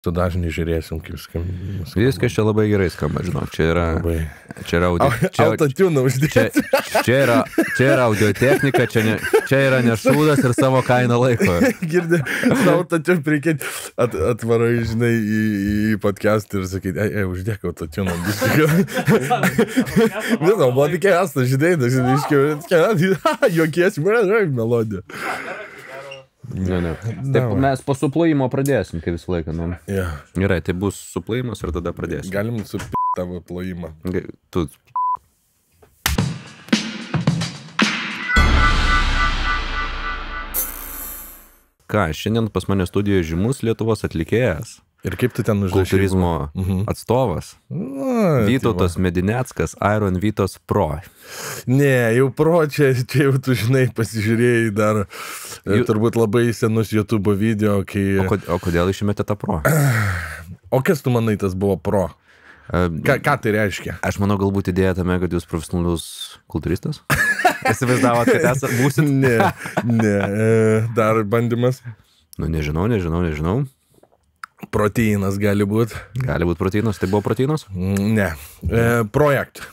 su dažnį žiūrėsim, kaip skamba. Viskas čia labai gerai skamba, žinok. Čia yra autotuną uždėti. Čia yra audiotechnika, čia yra nešūdas ir savo kainą laiko. Girdė, autotuną reikėti atvarai, žinai, į podcast'ą ir sakyti, uždėk autotuną. Visą, buvo tik esą, žinai, jokiesi, melodija. Ne. Taip, mes po suplojimo pradėsim, kaip visą laiką. Gerai, tai bus suplojimas ir tada pradėsim. Galim tavo plojimą. Tu. Ką, šiandien pas mane studijoje žymus Lietuvos atlikėjas. Ir kaip tu ten užrašai? Kultūrizmo atstovas. Vytautas Medineckas, Iron Vytos Pro. Ne, jau Pro, čia jau tu žinai, pasižiūrėjai dar turbūt labai senus YouTube video, kai... O kodėl išmetė tą Pro? O kas tu manai tas buvo Pro? Ką tai reiškia? Aš manau, galbūt idėja tame, kad jūs profesionalus kultūristas? Įsivaizdavot, kad būsit? Ne, dar bandymas. Nu, nežinau. Proteinas gali būti. Gali būti proteinas. Tai buvo proteinas? Ne. Project.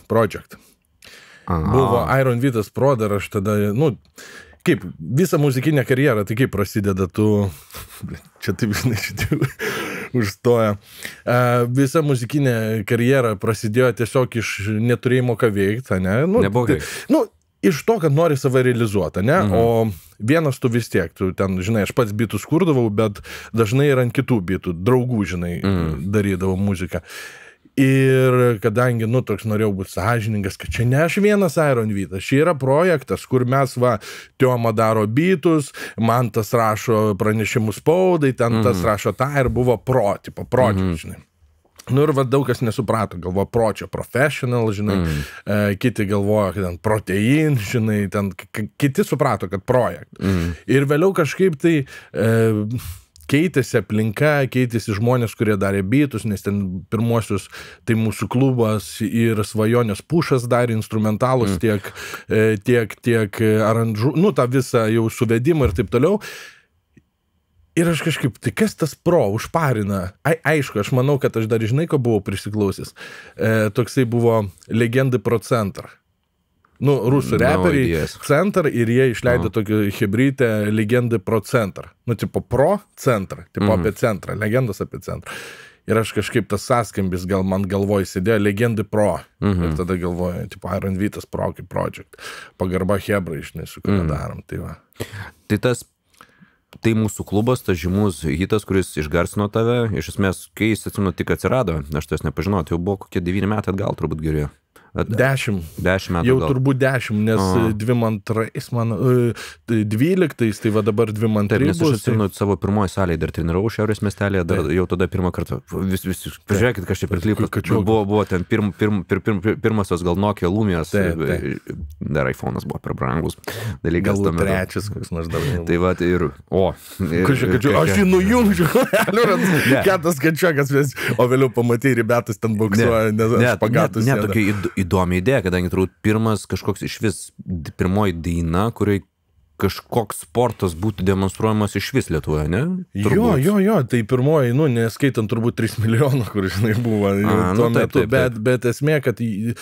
Buvo Iron Vytas Pro, dar aš tada, kaip visą muzikinę karjerą, tai kaip prasideda tu, čia taip, žinai, šitai užstoja. Visa muzikinė karjera prasidėjo tiesiog iš neturėjimo ką veikti, ne? Neblogai. Iš to, kad nori save realizuoti, ne? O vienas tu vis tiek, tu ten, žinai, aš pats bitus kurdavau, bet dažnai ir ant kitų bitų, draugų, žinai, darydavau muziką. Ir kadangi, toks norėjau būti sąžiningas, kad čia ne aš vienas Iron Vytas, čia yra projektas, kur mes, Tioma daro bitus, man tas rašo pranešimus spaudai, ten tas rašo tą ir buvo pro, žinai. Ir daug kas nesuprato, galvoja pročio professional, žinai, kiti galvoja, kad ten protein, žinai, ten kiti suprato, kad projekt. Ir vėliau kažkaip tai keitėsi aplinka, keitėsi žmonės, kurie darė bitus, nes ten pirmuosius, tai mūsų klubas ir Svajonės Pušas darė instrumentalus tiek aranžų, tą visą jau suvedimą ir taip toliau. Ir aš kažkaip, tai kas tas Pro užparina? Aišku, aš manau, kad aš dar žinai, ko buvau prisiklausęs. Toksai buvo Legendai Pro Center. Rusų reperiai Center ir jie išleido tokį hibrytę Legendai Pro Center. Tipo Pro Center, tipo apie centrą, legendos apie centrą. Ir aš kažkaip tas sąskambis gal man galvoj sėdėjo Legendai Pro. Ir tada galvoju, tipo Iron Vytas Pro kaip project. Pagarba hebrai, žinai, su kuriuo darom. Tai mūsų klubas, tas žymus hitas, kuris išgarsino tave, iš esmės, kai jis tik atsirado, aš tas nepažinau, tai jau buvo kokie 9 metai atgal turbūt gerėjo. 10 metų jau gal. Turbūt 10, nes 22 man 12, tai va dabar 22 bus. Taip, nes aš atsimenu savo pirmoji salėje, dar treniravau Šiaurės miestelėje, dar jau tada pirmą kartą, pažiūrėkit, kas čia priklipė, buvo ten pirmasios gal Nokia Lumijos, dar iPhone'as buvo per brangus dalykas. Galbūt trečias, koks nors dar. Tai va, aš jį nujungčiau, ketas kačiokas, o vėliau pamatai, ribetas ten boksuoja, nes aš pagatus. Ne, tokia įdomi idėja, kadangi turbūt pirmas kažkoks iš vis pirmoji daina, kuriai kažkoks sportas būtų demonstruojamas iš vis Lietuvoje, ne? Jo, tai pirmoji, neskaitant turbūt 3 milijonų, kur, žinai, buvo tuo metu, bet esmė, kad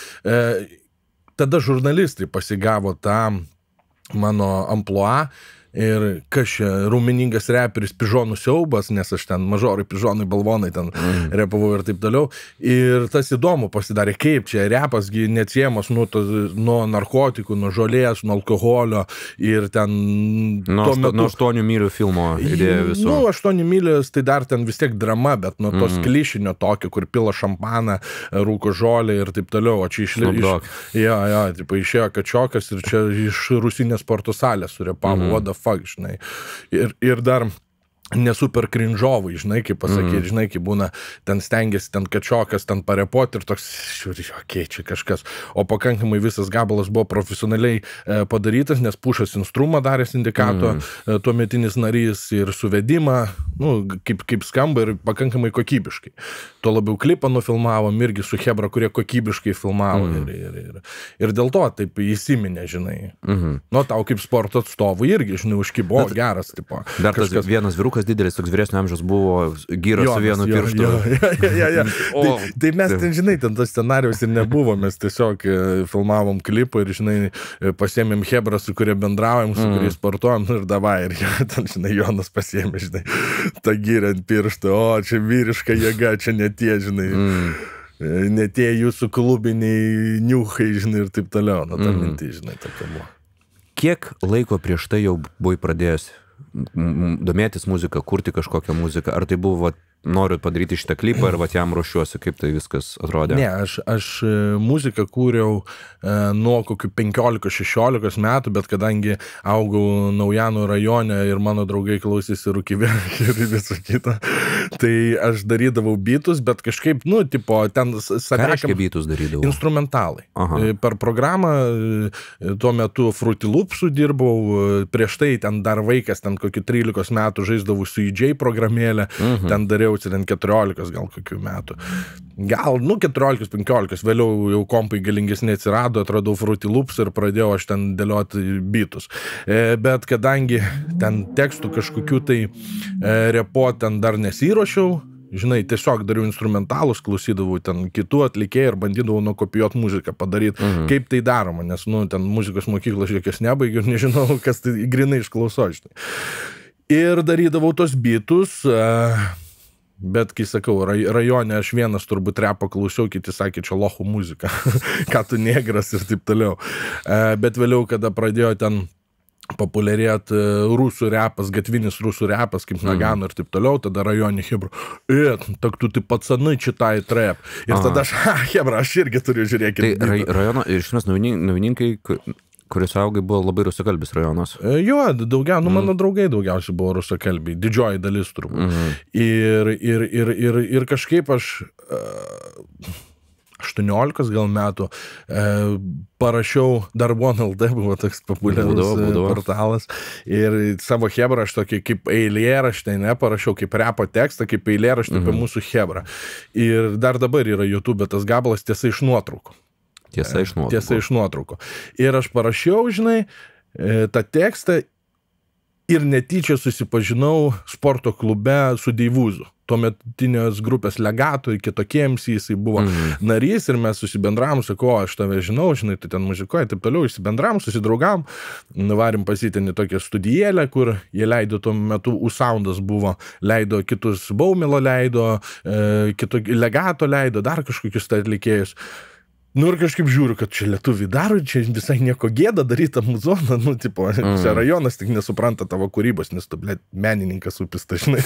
tada žurnalistai pasigavo tą mano amplua. Ir kas čia, raumeningas reperis Pižonų siaubas, nes aš ten mažorai, pižonai, balvonai ten repavau ir taip toliau. Ir tas įdomu pasidarė, kaip čia repasgi neatsiejamas nuo narkotikų, nuo žolės, nuo alkoholio ir ten... Nuo 8 mylių filmo idėja viso. 8 mylius, tai dar ten vis tiek drama, bet nuo tos klišinio tokio, kur pila šampaną, rūko žolę ir taip toliau. O čia išėjo kačiokas ir čia iš Rusinės sporto salės surepavo, what the fuck, žinai. Ir dar nesuper cringe'ovai, žinai, kaip pasakyti, žinai, kaip būna, ten stengiasi, ten kačiokas, ten parepoti ir toks, žiūrėjau, čia kažkas. O pakankamai visas gabalas buvo profesionaliai padarytas, nes Pušas instrumą darė sindikato, tuometinis narys ir suvedimą, kaip skamba ir pakankamai kokybiškai. Tuo labiau klipą nufilmavom irgi su hebra, kurie kokybiškai filmavo ir dėl to taip įsiminė, žinai. Tau kaip sporto atstovų irgi, žinai, užkibo geras, tipo. Dar tas vienas vyrukas Vyrukas didelis, toks vyresnio amžiaus buvo, gyras su vienu pirštu. Tai mes ten, žinai, ten tas scenarijaus ir nebuvo, mes tiesiog filmavom klipą ir, žinai, pasiėmėm Hebrą, su kurie bendraujam, su kuriais sportuojam ir davai. Ir ten, žinai, Jonas pasiėmė, žinai, tą gyrę ant pirštą, o čia vyriška jėga, čia netie, žinai. Netie jūsų klubiniai niuchai, žinai, ir taip toliau. Na, ta mintį, žinai, tokia buvo. Kiek laiko prieš tai jau buvai pradėjęs domėtis muziką, kurti kažkokią muziką? Ar tai buvo, noriu padaryti šitą klipą ir jam ruošiuosi, kaip tai viskas atrodė? Ne, aš muziką kūriau nuo kokių 15-16 metų, bet kadangi augau Naujanų rajone ir mano draugai klausėsi Rūkyvė ir visą kitą, tai aš darydavau beatus, bet kažkaip, nu, tipo, ten... Ką reiškia beatus darydavau? Instrumentalai. Per programą tuo metu Fruity Loops'u dirbau, prieš tai ten dar vaikas, ten kokį 13 metų žaisdavau su EJ programėlę, ten dariau ten 14 gal kokių metų. Gal, nu, 14-15, vėliau jau kompai galingesnė atsirado, atradau Fruity Loops ir pradėjau aš ten dėlioti beatus. Bet kadangi ten tekstų kažkokių tai repo ten dar nesiruošiau, žinai, tiesiog dariau instrumentalus, klausydavau ten kitų atlikėjų ir bandydavau nukopijuoti muziką padaryti, kaip tai daroma, nes, nu, ten muzikos mokyklos jokios nebaigiu ir nežinau, kas tai grinai išklauso, žinai. Ir darydavau tos beatus, bet, kai sakau, rajone aš vienas turbūt repą klausiau, kiti sakė, čia lochų muzika, ką tu negras ir taip toliau. Bet vėliau, kada pradėjo ten populiarėti rusų repas, gatvinis rusų repas, kaip Nagano ir taip toliau, tada rajonį Hebra, tak tu tai pacanai čitai trep. Ir tada aš, Hebra, aš irgi turiu žiūrėti. Tai rajono, iš esmės, naujininkai, kuris augai, buvo labai rusakalbis rajonas. Jo, daugiau, nu, mano draugai daugiausiai buvo rusakalbiai, didžioji dalis turbūt. Ir kažkaip aš 18 gal metų parašiau, dar OneLD buvo toks populiarus portalas, ir savo Hebrą aš tokį kaip eilėraštį, parašiau kaip repo tekstą, kaip eilėraštį apie mūsų Hebrą. Ir dar dabar yra YouTube tas gabalas tiesa iš nuotraukų. Tiesa iš nuotraukų. Ir aš parašiau, žinai, tą tekstą ir netyčia susipažinau sporto klube su Deivūzu. Tuometinės grupės Legato, kitokiems jisai buvo narys ir mes susibendravom, sakau, aš tave žinau, žinai, tu ten muzikuoji, taip toliau, įsibendravom, susidraugavom, nuvarim pasitenį tokią studijėlę, kur jie leido tuo metu, U-Soundas buvo, leido kitus, Baumilo leido, Legato leido, dar kažkokius atlikėjus. Nu ir kažkaip žiūriu, kad čia lietuviai daro, čia visai nieko gėda daryta muzoną, nu, tipo, čia rajonas tik nesupranta tavo kūrybos, nes tu, blėt, menininkas upista, žinai,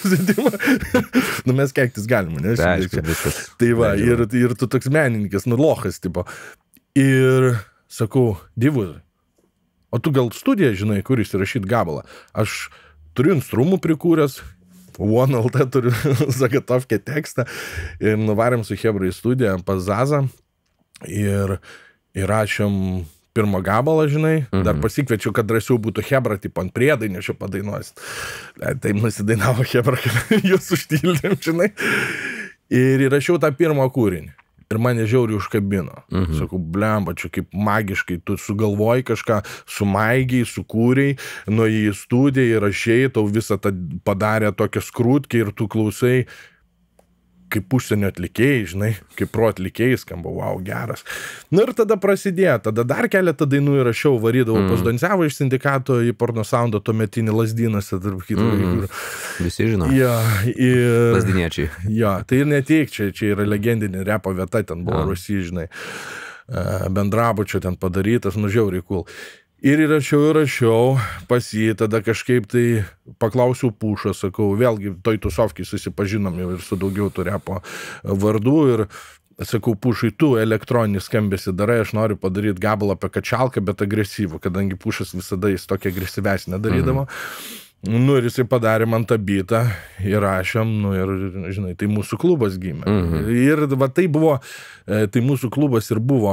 nu mes keiktis galime, ne? Tai va, ir tu toks menininkas, nu, lochas, tipo. Ir sakau, Deivūzai, o tu gal studiją, žinai, kur įsirašyt gabalą? Aš turiu instrumų prikūręs, OneLD turiu Zagatovkę tekstą, ir nuvarėm su Hebra į studiją pas Zazą, ir įrašėm pirmą gabalą, žinai, dar pasikviečiau, kad drąsiau būtų Hebra, tipo ant priedainio padainuosit. Taip nusidainavo Hebra, kad jūs užtildėm, žinai. Ir įrašiau tą pirmą kūrinį. Ir mane žiauriai užkabino. Sakau, blemba, čia kaip magiškai, tu sugalvoji kažką, sumaigiai, sukūrei, nuėjai į studiją, įrašei, tau visą tą padarė tokią skrūtkę ir tu klausai, kaip užsienio atlikėjai, žinai, kaip pro atlikėjai skamba, wow, geras. Nu ir tada prasidėjo, tada dar keletą dainų įrašiau, varydavau pas Doncevo iš Sindikato į Porno Soundą tuometinį Lazdynose, tarp kitų. Visi žino. Jo, ir... Lazdyniečiai. Jo, tai ir ne tik, čia yra legendinė repo vieta, ten buvo Rusija, žinai, bendrabučio ten padarytas, nu žiauriai cool. Ir įrašiau, pas jį, tada kažkaip tai paklausiau Pušą, sakau, vėlgi toj tusovkiai susipažinom ir su daugiau tų repo vardų ir sakau, Pušai, tu elektroninį skambesį darai, aš noriu padaryti gabalą apie kačalką, bet agresyvų, kadangi Pušas visada jis tokia agresyvesnė darydavo. Nu ir jisai padarė man tą bitą, įrašėm, nu ir, žinai, tai mūsų klubas gimė. Ir va tai buvo, tai mūsų klubas ir buvo...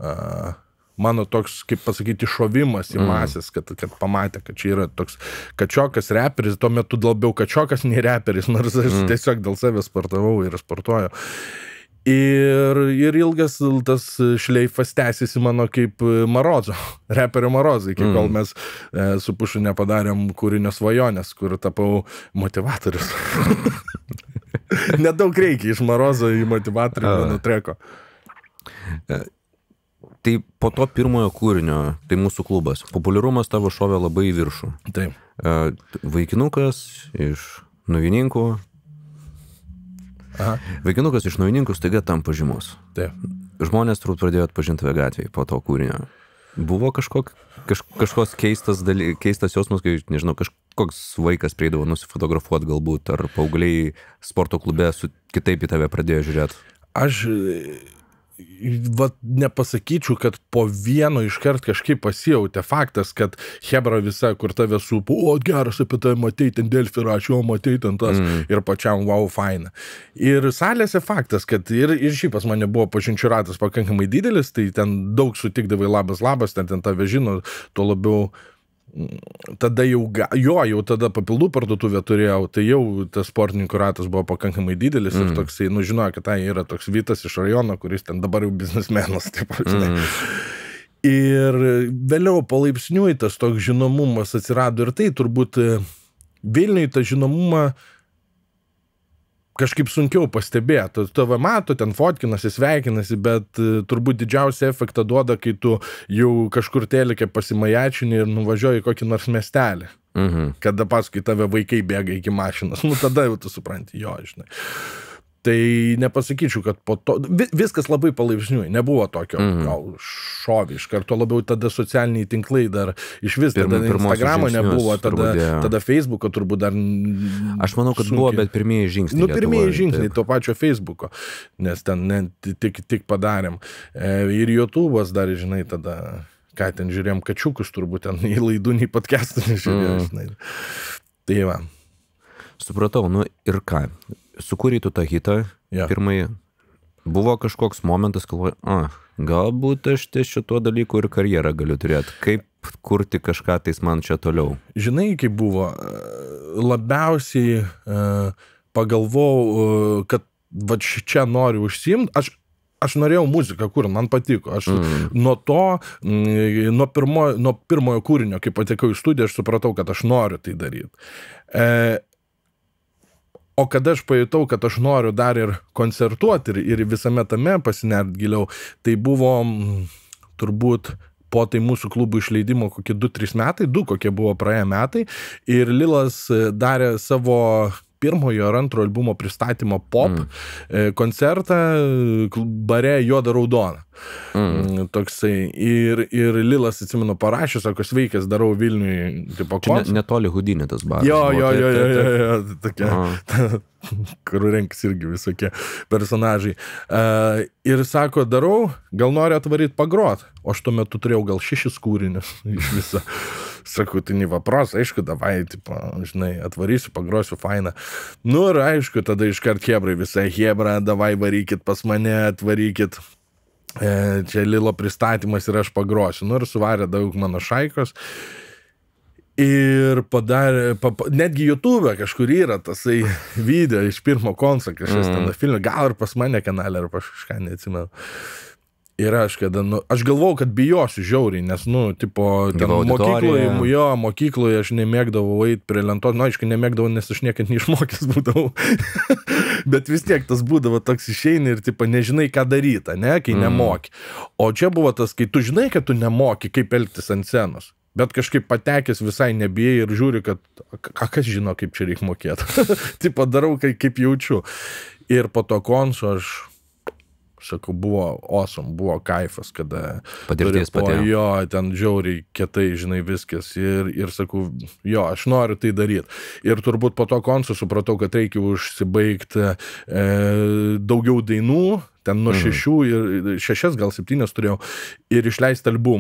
mano toks, kaip pasakyti, šovimas į masės, kad pamatė, kad čia yra toks kačiokas reperis, tuo metu labiau kačiokas nei reperis, nors aš tiesiog dėl savęs sportavau ir sportuoju. Ir ilgas tas šleifas tęsiasi mano kaip Marozo, reperio Marozo, iki kol mes su Pušu nepadarėm kūrinio Svajonės, kur tapau motivatorius. Nedaug reikia iš Marozo į motivatorių mano treko. Tai po to pirmojo kūrinio, tai mūsų klubas, populiarumas tavo šovė labai į viršų. Taip. Vaikinukas iš Naujininkų. Vaikinukas iš Naujininkų staiga tampa žymus. Taip. Žmonės turbūt pradėjo atpažinti tave gatvėje po to kūrinio. Buvo kažkoks keistas jausmas, kai, nežinau, kažkoks vaikas prieidavo nusifotografuoti galbūt, ar paaugliai sporto klube kitaip į tave pradėjo žiūrėti? Aš nepasakyčiau, kad po vieno iškart kažkaip pasijautė faktas, kad hebra visa, kur tave supo, o geras apie tai matei, ten Delfi rašė, o matei ten tas, ir pačiam wow, faina. Ir salėse faktas, kad ir šiaip pas mane buvo pažinčių ratas pakankamai didelis, tai ten daug sutikdavai labas, ten tave žino, tuo labiau tada jau tada papildų parduotuvę turėjau, tai jau tas sportininkų ratas buvo pakankamai didelis ir toksai, žinojo, kad tai yra toks Vytas iš rajono, kuris ten dabar jau biznesmenas, taip žinai. Ir vėliau palaipsniui tas toks žinomumas atsirado ir tai turbūt Vilniui tą žinomumą kažkaip sunkiau pastebėti. Tave mato, ten fotkinasi, sveikinasi, bet turbūt didžiausią efektą duoda, kai tu jau kažkur telike pasimajačini ir nuvažiuoji kokį nors miestelį. Kada paskui tave vaikai bėga iki mašinos. Tada jau tu supranti, jo, žinai. Tai nepasakyčiau, kad po to viskas labai palaipsniui, nebuvo tokio gal šovį iš karto, labiau tada socialiniai tinklai dar iš vis, tada Instagramo nebuvo, tada Facebooko turbūt dar aš manau, kad buvo, bet pirmieji žingsniai. Pirmieji žingsniai to pačio Facebooko, nes ten tik padarėm. Ir YouTube'as dar, žinai, tada, ką ten žiūrėjom, kačiukus turbūt ten į laidų, į podcastų nežiūrėjom, žinai. Tai va. Supratau, ir ką? Sukūrei tu tą hitą, pirmąjį, buvo kažkoks momentas, galvoju, galbūt aš šituo dalyku ir karjerą galiu turėti. Kaip kurti kažką tais man čia toliau? Žinai, kaip buvo, labiausiai pagalvojau, kad va čia noriu užsiimti, aš norėjau muziką kur, man patiko. Aš nuo pirmojo kūrinio, kai patekau į studiją, aš supratau, kad aš noriu tai daryti. O kada aš pajutau, kad aš noriu dar ir koncertuoti ir visame tame pasinert giliau, tai buvo turbūt po tai mūsų klubų išleidimo kokie 2-3 metai, kokie buvo praėję metai, ir Lilas darė savo pirmojo ar antro albumo pristatymo pop koncertą bare Juoda Raudona. Toksai. Ir Lilas, atsimenu, parašė, sako, sveikas, darau Vilniui tipo koncertą. Netoli Hudinė tas baras. Jo, tokia, kur renkis irgi visokie personažai. Ir sako, darau, gal nori atvaryti pagrot. O aš tuo metu turėjau gal 6 kūrinius iš viso. Sakau, tai nevapros, aišku, davai, tipo, žinai, atvarysiu, pagrosiu, faina. Ir aišku, tada iškart hebrai, visai hebra, davai, varykit pas mane, atvarykit. Čia Lilo pristatymas ir aš pagrosiu. Ir suvarė daug mano šaikos. Ir padarė, netgi YouTube kažkur yra tasai video iš pirmo konso, kažkas ten filmą, gal ir pas mane kanalė, ar kažką neatsimenu. Ir aš galvojau, kad bijosiu žiauriai, nes, tipo, mokykloje aš nemėgdavau eiti prie lentos, aišku, nemėgdavau, nes aš niekad neišmokęs būdavau. Bet vis tiek tas būdavo toks išeini ir, tipo, nežinai, ką daryti, ne, kai nemoki. O čia buvo tas, kai tu žinai, kad tu nemoki, kaip elgtis ant scenos. Bet kažkaip patekęs visai nebijai ir žiūri, kad kas žino, kaip čia reikia mokėti. Tipo, darau, kaip jaučiu. Ir po to konso aš sakau, buvo awesome, buvo kaifas, kada patirties patėjo. Jo, ten žiauriai kietai, žinai, viskas. Ir sakau, jo, aš noriu tai daryti. Ir turbūt po to konso supratau, kad reikia užsibaigti daugiau dainų, ten nuo 6 gal 7 turėjau, ir išleisti albumą.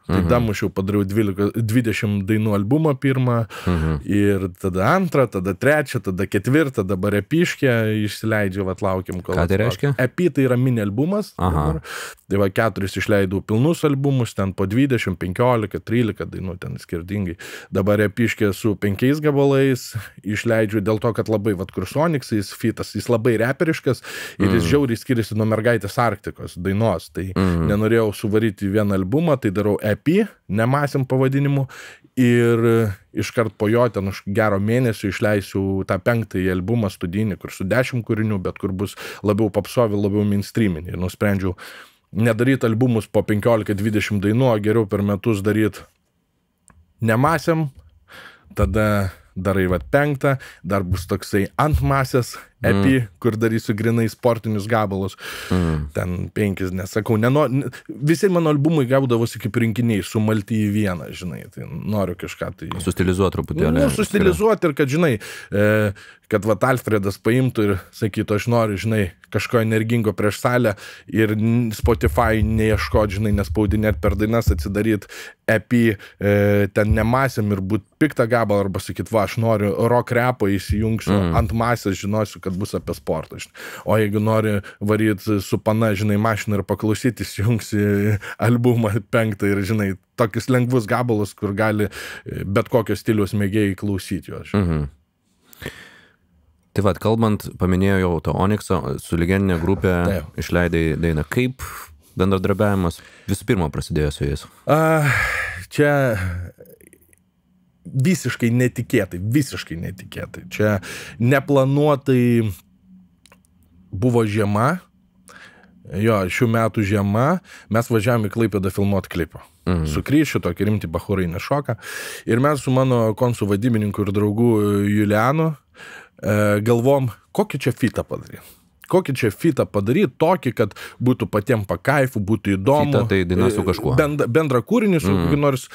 Tai damušiau, padariau 20 dainų albumą pirmą, ir tada antrą, tada trečią, tada ketvirtą, dabar epiškę išsileidžiu, vat laukiam. Ką tai reiškia? Epi tai yra mini albumas. Tai va 4 išleidau pilnus albumus, ten po 20, 15, 13 dainų, ten skirtingai. Dabar epiškė su 5 gabalais išleidžiu dėl to, kad labai, vat kur Sonics, jis fitas, jis labai reperiškas ir jis žiauriai skiriasi nuo Mergaitės Arktikos dainos. Tai nenorėjau suvaryti vieną albumą, tai darau EP, Nemasiam pavadinimu, ir iškart po jo ten už gero mėnesio išleisiu tą 5 albumą studijinį, kur su 10 kūrinių, bet kur bus labiau popsovi, labiau mainstreaminį. Ir nusprendžiau nedaryti albumus po 15-20 dainų, o geriau per metus daryti Nemasiam, tada darai vat 5, dar bus toksai ant masės EP, kur darysiu grinai sportinius gabalus. Ten 5, nesakau, visi mano albumai gaudavosi kaip rinkiniai, sumalti į vieną, žinai, tai noriu kažką tai... Sustilizuoti truputėlį. Sustilizuoti ir kad, žinai, kad vat Alfredas paimtų ir sakytų, aš noriu, žinai, kažko energingo prieš salę ir Spotify neieškoti, žinai, nespaudinėti per dainas, atsidaryti EP, ten Nemasiam ir būt piktą gabalą, arba sakyt, va, aš noriu rock rapą, įsijungsiu ant masės, žinosiu, kad bus apie sportą. O jeigu nori varyti su pana, žinai, mašiną ir paklausyti, įsijungsi albumą 5 ir, žinai, tokius lengvus gabalus, kur gali bet kokio stiliaus mėgėjai klausyti jo. Tai vad, kalbant, paminėjau to Onyxą, su legendinė grupė išleidai dainą. Kaip bendradarbiavimas visų pirma prasidėjo su jais? Čia visiškai netikėtai. Čia neplanuotai buvo žiema, šių metų žiema, mes važiavome į Klaipėdą filmuoti klipą. Su Kryšiu, tokį rimtį bachūrai nešoką. Ir mes su mano konsų vadybininku ir draugu Julianu galvom, kokį čia fitą padaryti, tokį, kad būtų patiem pakaifu, būtų įdomu. Fitą tai daina su kažkuo. Bendrą kūrinį su kokiu nors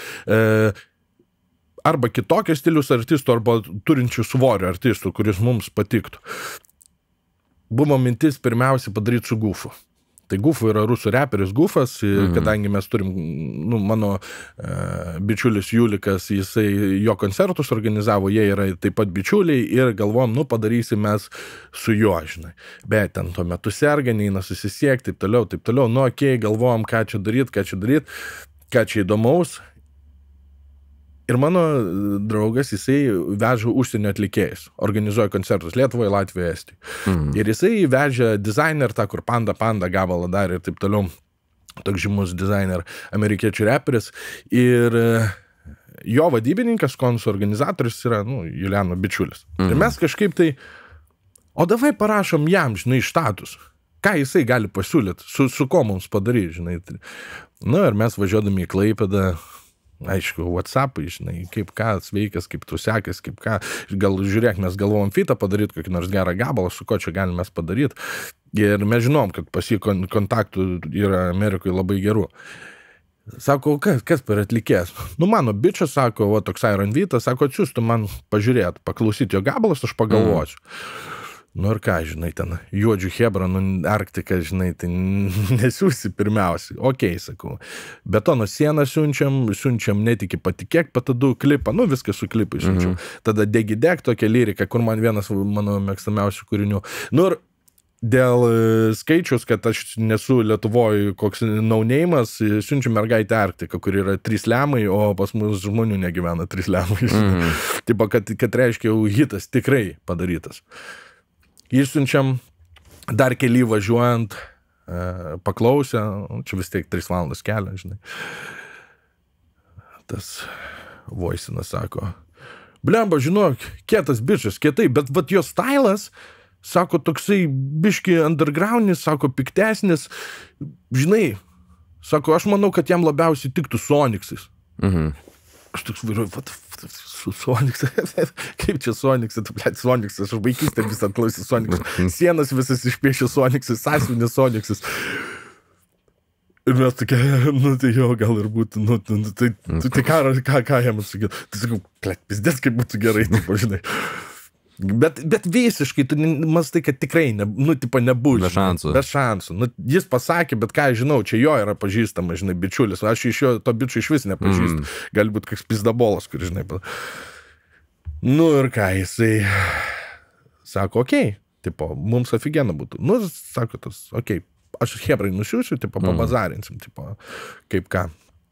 arba kitokio stilius artistų, arba turinčių svorio artistų, kuris mums patiktų. Buvo mintis pirmiausia padaryti su Gufu. Tai Gufu yra rusų reperis Gufas, kadangi mes turim, mano bičiulis Julikas, jisai jo koncertus organizavo, jie yra taip pat bičiuliai ir galvom, padarysim mes su juo, žinai. Bet ten tuo metu serga, neina susisiekti, taip toliau. Galvom, ką čia daryt, ką čia įdomaus. Ir mano draugas, jisai veža užsienio atlikėjus, organizuoja koncertus Lietuvoje, Latvijoje, Estijoje. Ir jisai veža dizainerį, tą, kur Panda gabalą darė ir taip toliau, toks žymus dizainer, amerikiečių reperis. Ir jo vadybininkas, konsų organizatorius yra, Juliano bičiulis. Ir mes kažkaip tai, o davai parašom jam, žinai, štatus. Ką jisai gali pasiūlyti, su ko mums padaryti, žinai. Ir mes važiuodami į Klaipėdą, aišku, WhatsApp'ai, žinai, kaip ką, sveikas, kaip tu sekas, kaip ką. Gal žiūrėk, mes galvom fitą padaryti, kokį nors gerą gabalą, su ko čia galim mes padaryti. Ir mes žinom, kad pas jį kontaktų yra Amerikoje labai gerų. Sako, kas per atlikėjas? Mano bičias, sako, toks Iron Vytas, sako, atsiųstų man pažiūrėti, paklausyti jo gabalus, aš pagalvosiu. Ir ką, žinai, ten juodžių hebra, Arktika, žinai, tai nesiūsi pirmiausiai. Okei, sakau. Betono sieną siunčiam, netiki patikėk, patadu klipą, viską su klipai siunčiam. Tada Degidek, tokia lyrika, kur man vienas mano mėgstamiausių kūrinių. Ir dėl skaičius, kad aš nesu Lietuvoje koks no-name'as, siunčiu Mergaitę Arktiką, kur yra 3 lemai, o pas mus žmonių negyvena 3 lemai. Taip, kad reiškia jau hitas tikrai padarytas. Išsiunčiam, dar keli važiuojant, paklausę, čia vis tiek 3 valandas kelio, žinai. Tas voisinas sako, blemba, žinok, kietas bičas, kietai, bet jo stylas, sako, toksai biški undergroundnis, sako, piktesnis, žinai, sako, aš manau, kad jam labiausiai tiktų su Onyxais. Aš toks vairuoju, su Onyxais, kaip čia su Onyxais, su Onyxais, aš vaikystę visą atklausiu su Onyxais, sienas visas išpiešė su Onyxais, sąsiuvinės su Onyxais. Ir mes tokie, tai jo, gal ir būtų, tai ką jam atsakiau, tai sakau, pizdės, kaip būtų gerai, tipo, žinai. Bet visiškai, tu mastai, kad tikrai, nebus. Be šansų. Be šansų. Jis pasakė, bet ką aš žinau, čia jo yra pažįstama, žinai, bičiulis. Aš iš jo to bičiu iš vis nepažįstu. Galbūt koks pizdabolas, kuris, žinai. Ir ką, jisai sako, okei, tipo, mums afigena būtų. Sako tas, okei, aš hebrai nusiųsiu, tipo, pabazarinsim, tipo, kaip ką.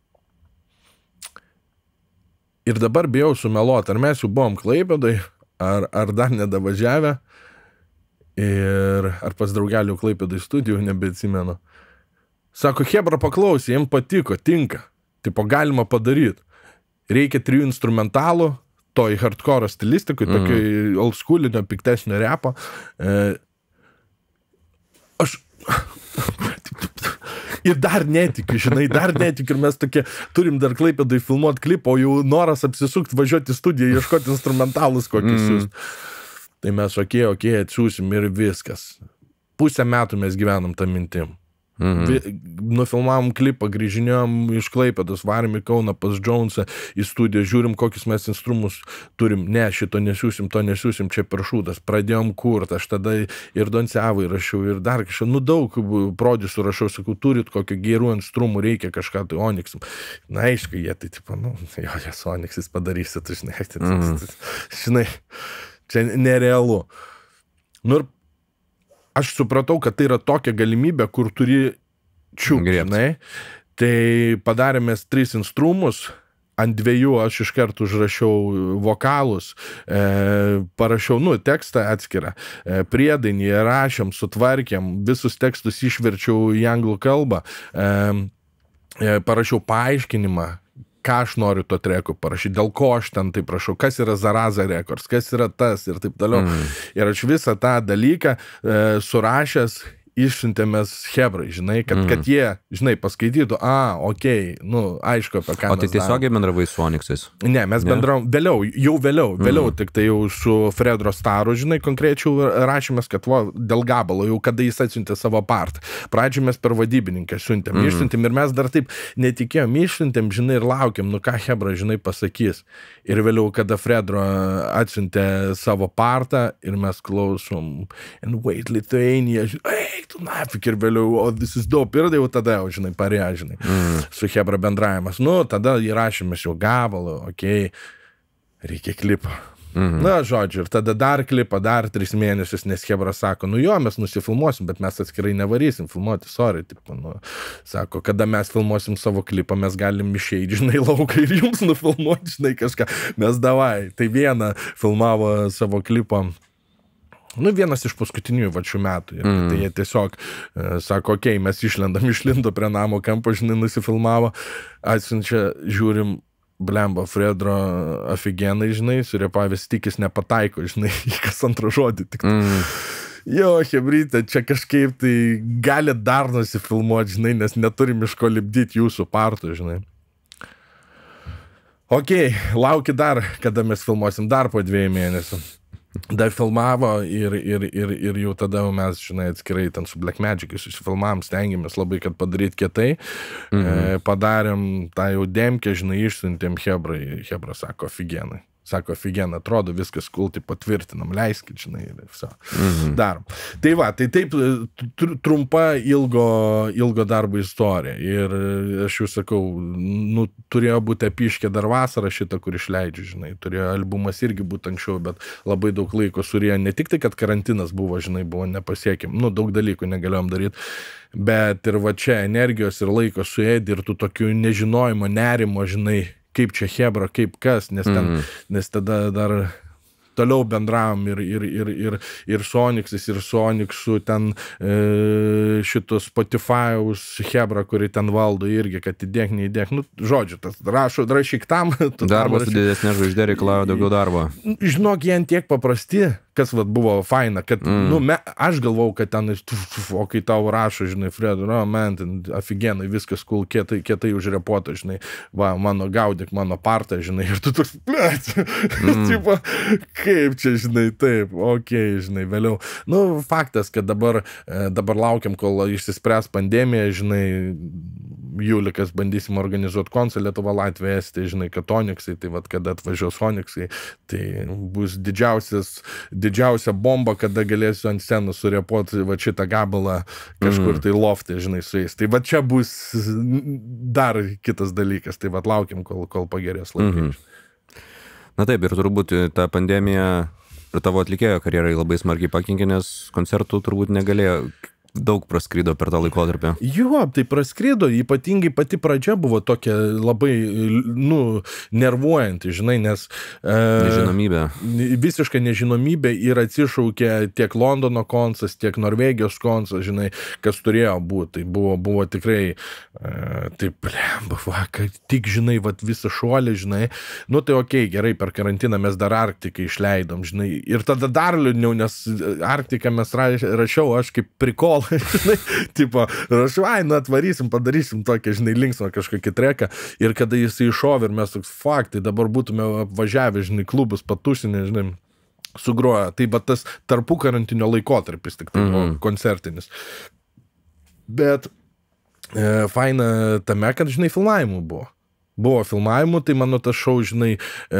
Ir dabar bijau sumeluoti, ar mes jau buvom Klaipėdoj, ar dar nedavažiavę, ir ar pas draugelių Klaipėdoj studijų, nebeatsimenu. Sako, hebra paklausė, jiems patiko, tinka, tipo, galima padaryti. Reikia 3 instrumentalų, toj hardcore stilistikui, tokiai oldschoolinio, piktesnio repo. Aš... Ir dar netikiu, žinai, ir mes tokie, turim dar Klaipėdai filmuoti klipą, o jau noras apsisukti, važiuoti į studiją, ieškoti instrumentalus kokius. Tai mes, okei, atsiūsim ir viskas. Pusę metų mes gyvenam tą mintim. Nufilmavom klipą, grįžinėjom iš Klaipėdos, varėm į Kauną pas Jonesą į studiją, žiūrim, kokius mes instrumus turim. Ne, šito nesiūsim, to nesiūsim, čia per šūdas. Pradėjom kurti, aš tada ir Donceavai rašiau, ir dar kažką, daug prodiusų rašau, sakau, turit kokio gerų instrumų, reikia kažką, tai Onyxam. Na, aišku, jie tai, tipo, jas Onyxis padarysi, tu žinai, čia nerealu. Ir aš supratau, kad tai yra tokia galimybė, kur turi čiūkti. Tai padarėmės 3 instrumus, ant 2 aš iš karto užrašiau vokalus, parašiau, tekstą atskirą, priedainį rašėm, sutvarkėm, visus tekstus išverčiau į anglų kalbą, parašiau paaiškinimą, ką aš noriu to treku parašyti, dėl ko aš ten tai prašau, kas yra Zaraza Records, kas yra tas ir taip toliau. Ir aš visą tą dalyką surašęs išsiuntėmės hebrai, žinai, kad jie, žinai, paskaitytų, okei, aišku, apie ką. O tai tiesiogiai bendravai su Onyxais? Ne, mes bendravom vėliau, tik tai jau su Fredro Staru, žinai, konkrečiau rašėmės, kad dėl gabalo, jau kada jis atsiuntė savo partą. Pradžioj mes per vadybininką išsiuntėm ir mes dar taip netikėjom, išsiuntėm, žinai, ir laukiam, ką hebra, žinai, pasakys. Ir vėliau, kada Fredro atsiuntė savo partą ir mes klausom, and wait, Lithuania, tu nafik, ir vėliau, this is dope, ir jau tada, žinai, parėjo, žinai, su hebra bendravimas. Tada įrašėmės jau gabalą, okei, reikia klipą. Žodžiu, ir tada dar klipą, dar 3 mėnesius, nes hebra sako, mes nusifilmuosim, bet mes atskirai nevarysim filmuoti, sorry, tipo, sako, kada mes filmuosim savo klipą, mes galim išeiti, žinai, lauką ir jums nufilmuoti, žinai, kažką, mes davai. Tai vieną filmavo savo klipą, vienas iš paskutinių šių metų. Tai jie tiesiog sako, okei, mes išlindo prie namo kampo, žinai, nusifilmavo, atsiunčia, žiūrim, blemba, Fredro afigenai, žinai, surepavęs tikis nepataiko, žinai, į kas antrą žodį. Tik jo, hebrytė, čia kažkaip tai gali dar nusifilmuoti, žinai, nes neturim iš ko lipdyti jūsų partų, žinai. Okei, lauki dar, kada mes filmuosim, dar po 2 mėnesių. Dar filmavo ir jau tada mes, žinai, atskirai ten su Black Magic'ais susifilmavom, stengiamės labai, kad padaryti kietai. Padarėm tą jau demkę, žinai, išsiuntėm hebrai. Hebra sako, afigenai. Sako, afigenai, atrodo, viskas kultai patvirtinam, leiskit, žinai, ir viso. Darom. Tai va, tai taip trumpa ilgo darbo istorija. Ir aš jau sakau, turėjo būti apiškė dar vasarą šitą, kur išleidžiu, žinai. Turėjo albumas irgi būti anksčiau, bet labai daug laiko surėjo. Ne tik tai, kad karantinas buvo, žinai, buvo nepasiekim. Daug dalykų negalėjom daryti. Bet ir va čia energijos ir laiko suėdė ir tų tokių nežinojimo, nerimo, žinai, kaip čia hebra, kaip kas, nes tada dar toliau bendravom ir su Onyxais, ir su Onyxu ten šitus Spotify'aus hebra, kuri ten valdo irgi, kad įdėk, neįdėk. Žodžiu, tas rašyk tam. Darbas su didesnė žvaigždė reikalauja daugiau darbo. Žinok, jie tiek paprasti, kas buvo faina, kad, aš galvau, kad ten, o kai tau rašo, žinai, Fred, man, ten afigenai, viskas cool, kietai užrepuota, žinai, va, mano gaudyk, mano partą, žinai, ir tu toks, blėt, tipo, kaip čia, žinai, taip, okei, žinai, vėliau. Faktas, kad dabar laukiam, kol išsispręs pandemija, žinai, Julikas bandysim organizuoti koncą Lietuva, Latvija, Estija, žinai, kad Onyxai, tai vat, kada atvažiuos Onyxai, tai bus didžiausia bomba, kada galėsiu ant scenos surepuoti va šitą gabalą kažkur tai loftė, žinai, su jais. Tai va čia bus dar kitas dalykas, tai va laukiam, kol pagerės laikai. Na taip, ir turbūt ta pandemija ir tavo atlikėjo karjerai labai smarkiai pakenkė, nes koncertų turbūt negalėjo, daug praskrydo per tą laikotarpį. Jo, tai praskrydo, ypatingai pati pradžia buvo tokia labai, nervuojanti, žinai, nes... Nežinomybė. Visiškai nežinomybė ir atsišaukė tiek Londono koncas, tiek Norvegijos koncas, žinai, kas turėjo būti. Tai buvo tikrai, taip, tik, žinai, vat visą šuolį, žinai, tai okei, gerai, per karantiną mes dar Arktiką išleidom, žinai, ir tada dar liūdniau, nes Arktiką mes rašiau, aš kaip prikol, žinai, tipo, rašau, atvarysim, padarysim tokią, žinai, linksmą kažkokį treką, ir kada jis iššovė ir mes toks, tai dabar būtume apvažiavę, žinai, klubus, patušinę, žinai, sugroja. Tai bet tas tarpu karantinio laikotarpis, tik tai koncertinis. Bet faina tame, kad, žinai, filmavimų buvo. Buvo filmavimų, tai mano tas šou, žinai,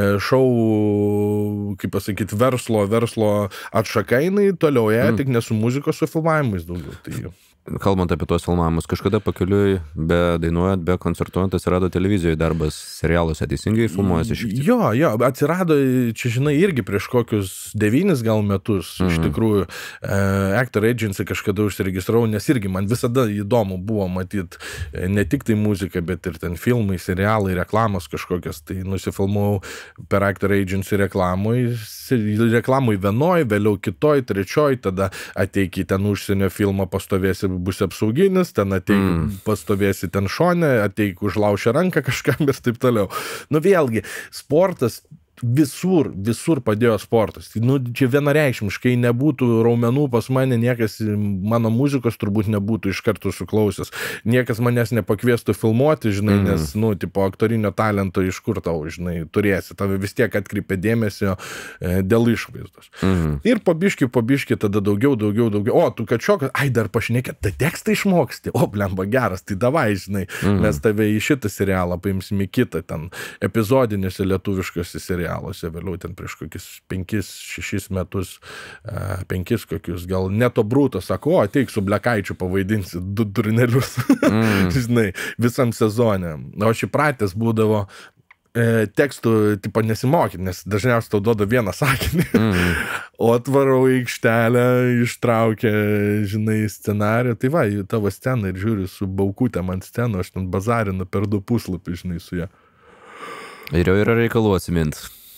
kaip pasakyti, verslo atšaka, jinai toliau tik ne su muzikos, su filmavimais daugiau. Tai... Kalbant apie tuos filmavimus, kažkada pakeliui, be dainuojant, be koncertuojant, atsirado televizijoje darbas serialuose, teisingai filmuojasi šiek tiek? Jo, atsirado, čia, žinai, irgi prieš kokius 9 gal metus, iš tikrųjų, Actor Agency kažkada užsiregistravau, nes irgi man visada įdomu buvo matyti ne tik tai muziką, bet ir ten filmai, serialai, reklamos kažkokios, tai nusifilmavau per Actor Agency reklamui vienoj, vėliau kitoj, trečioj, tada ateiki ten užsienio filmą, pastovėsi, bus apsauginis, ten ateik, pastovėsi ten šone, ateik, užlaušia ranką kažkam ir taip toliau. Vėlgi, sportas visur padėjo sportas. Čia vienareikšmiškai nebūtų raumenų pas mane, niekas mano muzikos turbūt nebūtų iš karto suklausęs. Niekas manęs nepakviestų filmuoti, žinai, nes, tipo, aktorinio talento iš kur tau, žinai, turėsi. Tave vis tiek atkreipia dėmesio dėl išvaizdos. Ir po biškį tada daugiau. O, tu kačiokas, dar pašnekėt, tai tekstą išmoksti. O, blemba, geras, tai davai, žinai, mes tave į šitą serialą paimsime kitą, ten epizodinėse lietuviškose serialose. Vėliau ten prieš kokius 5-6 metus, 5 kokius, gal Neto Bruto sako, ateik su Blekaičiu pavaidinsi 2 durnelius, žinai, visam sezone. O aš įpratęs būdavo tekstų, tipo, nesimokyti, nes dažniausiai tau duoda vieną sakinį. O atvarau į aikštelę, ištraukia, žinai, scenariją. Tai va, tavo sceną ir žiūri su baukutėm ant scenų, aš ten bazarinu per 2 puslapį, žinai, su ją. Ir jau yra reikalų atsimint.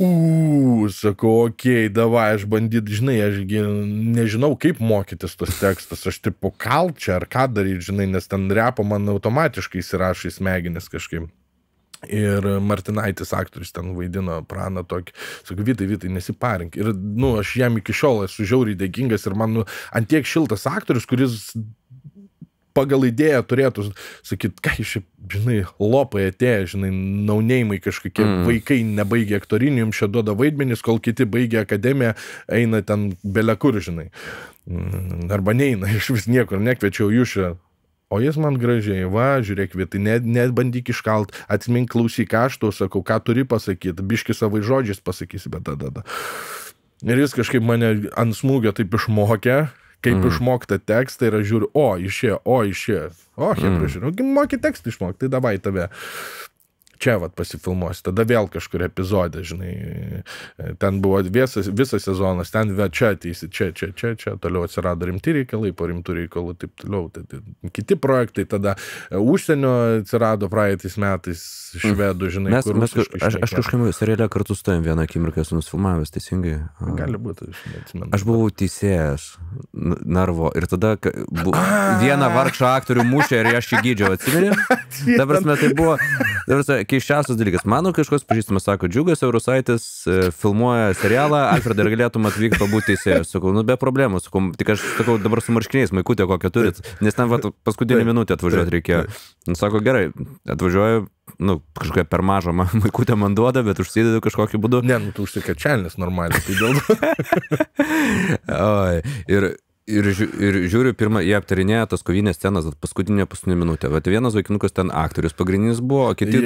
Sakau, okei, davai, aš bandyt, žinai, ašgi nežinau, kaip mokytis tos tekstus, aš tipo kalt čia ar ką daryti, žinai, nes ten repo man automatiškai įsirašo į smegenis kažkaip. Ir Martinaitis aktorius ten vaidino praną tokį, sakau, Vytai, nesiparink. Ir, aš jam iki šiol esu žiauriai dėkingas ir man, ant tiek šiltas aktorius, kuris pagal idėją turėtų sakyti, ką iš, žinai, lopai atėjo, žinai, naunėjimai kažkokie vaikai nebaigė aktorinių, jums čia duoda vaidmenis, kol kiti baigė akademiją, eina ten belekur, žinai. Arba neina, iš vis niekur nekviečiau jūs čia. O jis man gražiai, va, žiūrėk, Vytai, nebandyk iškalt, atsimink, klausyk, aš tau sakau, ką turi pasakyti, biški savai žodžiais pasakysi, bet tada. Ir jis kažkaip mane ant smūgio taip išmokė, kaip išmokta tekstą ir aš žiūriu, išėjo. Hebra, žiūriu, moki tekstą išmokti, tai davai tave. Čia vat pasifilmuosi, tada vėl kažkur epizodė, žinai, ten buvo visas sezonas, ten čia ateisi, čia, toliau atsirado rimti reikalai, po rimtų reikalų, taip toliau, kiti projektai, tada užsienio atsirado praeitais metais, švedų, žinai, kur rusiškai. Aš kažkaip seriale kartu su tavim vieną akimirką esu nusifilmavęs, teisingai. Gali būti, aš neatsimenu. Aš buvau teisėjas Narvo ir tada vieną vargšą aktorių mušė ir aš jį gydžiau, atsimeni? Ta prasme, tai buvo keiščiausias dalykas. Mano kažkoks pažįstamas sako, Džiugas Eurusaitis filmuoja serialą, Alfredai, ar galėtum atvykti pabūti teisėjus? Sakau, be problemų. Sakau, tik aš sakau, dabar su marškiniais, maikutė kokią turit, nes ten paskutinį minutę atvažiuoti reikėjo. Sako, gerai, atvažiuoju, kažkokia per mažą maikutę man duoda, bet užsidedu kažkokiu būdu. Ne, tu užsikačialinės normaliai, tai dėl. Ir Ir žiūriu, pirmą, jie aptarinėjo tas kovinės scenas, paskutinę minutę. Vat vienas vaikinukas ten aktorius pagrindinis buvo, o kiti,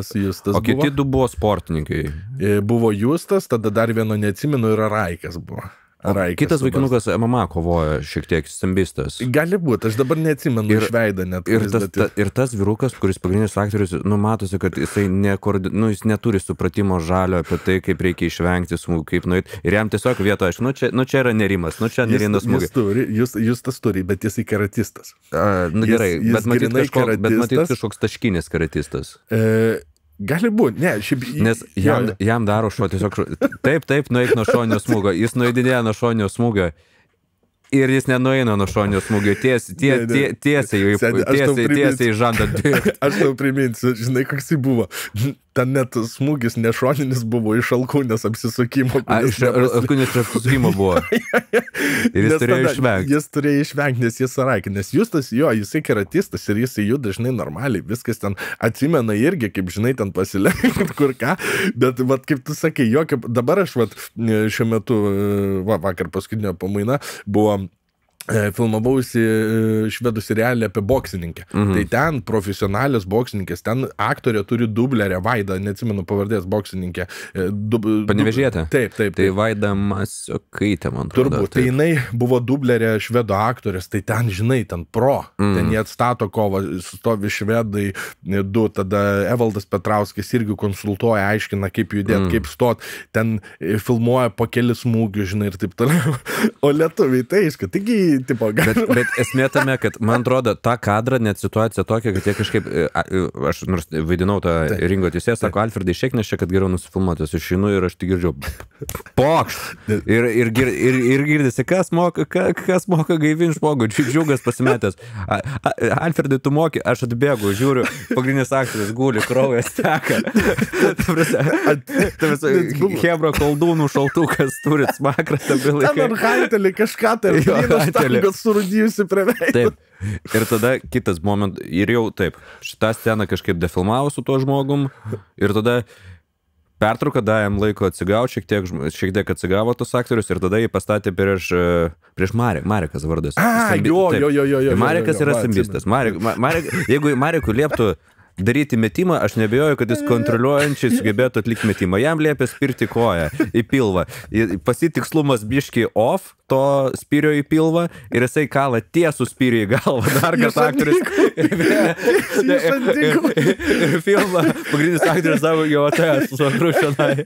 kiti du buvo sportininkai. Buvo Justas, tada dar vieno neatsimenu ir Raikas buvo. Kitas vaikinukas MMA kovoja šiek tiek, stambistas. Gali būti, aš dabar neatsimenu iš veidą net. Ir tas vyrukas, kuris pagrindinis aktorius, matosi, kad jisai jis neturi supratimo žalio apie tai, kaip reikia išvengti smūgių, kaip nueiti. Ir jam tiesiog vietoje, čia yra nerimas, čia nerimas smūgiai. Jis tas turi, bet jisai karatistas. Gerai, bet matyt kažkoks taškinis karatistas. Gali būti, ne, šiaip... Nes jam daro šuo tiesiog... Taip, nueik nuo šonio smūgio. Jis nueidinėja nuo šonio smūgio. Ir jis nenueina nuo šonio smūgio. Tiesiai į žandą. Aš tau priminsiu, žinai, koks jis buvo. Ten net smūgis nešoninis buvo iš alkūnės apsisukimo. Iš alkūnės apsisukimo buvo. Ir jis turėjo išvengti. Jis turėjo išvengti, nes jis Raikas. Nes Justas, jisai karatistas ir jisai juda, žinai, normaliai. Viskas ten atsimena irgi, kaip, žinai, ten pasilenkti kur ką. Bet, kaip tu sakai, dabar aš, šiuo metu, vakar paskutinio pamaina, buvo... filmavausi švedų serialį apie boksininkę. Tai ten profesionalios boksininkės, ten aktorė turi dublerę, Vaida, neatsimenu pavardės boksininkė. Panevėžietė? Taip. Tai Vaida Masiokaitė, man atrodo. Turbūt. Tai jinai buvo dublerė švedų aktorės, tai ten, žinai, ten pro. Ten jie atstato kovą, stovi švedai, du, tada Evaldas Petrauskas irgi konsultuoja, aiškina, kaip judėti, kaip stot. Ten filmuoja po kelis smūgius, žinai, ir taip toliau. O lietuviai tai aišku, taigi Bet esmė tame, kad man atrodo, tą kadrą, net situacija tokia, kad jie kažkaip, aš nors vaidinau tą ringo teisėją, sako, Alfredai, išeik, nes čia, kad geriau nusifilmuotis, aš išeinu ir aš tik girdžiu, pokšt! Ir girdisi, kas moka gaivinti žmogų, džiugas pasimetęs. Alfredai, tu moki, aš atbėgu, žiūriu, pagrindinis aktorius guli, kraujas teka. Hebra koldūnų šaltukas turit smakrą, stabilai. Ten ar Hantelį kažką tai surūdyjusi prie veido. Taip. Ir tada kitas moment, ir jau taip, šitą sceną kažkaip defilmavo su tuo žmogum, ir tada pertrauką davėm laiko atsigauti, šiek tiek atsigavo tos aktorius, ir tada jį pastatė prieš Marekas vardas. Marekas yra stambistas. Jeigu Marekui lieptų daryti metimą, aš nebejoju, kad jis kontroliuojančiai sugebėtų atlikti metimą. Jam liepia spirti koją į pilvą. Pasitikslumas biški off to spyrio į pilvą ir jisai kala tiesų spyrį į galvą. Dar kad aktorius ir filmą pagrindinis aktorius savo jau atėjęs su Rušionai.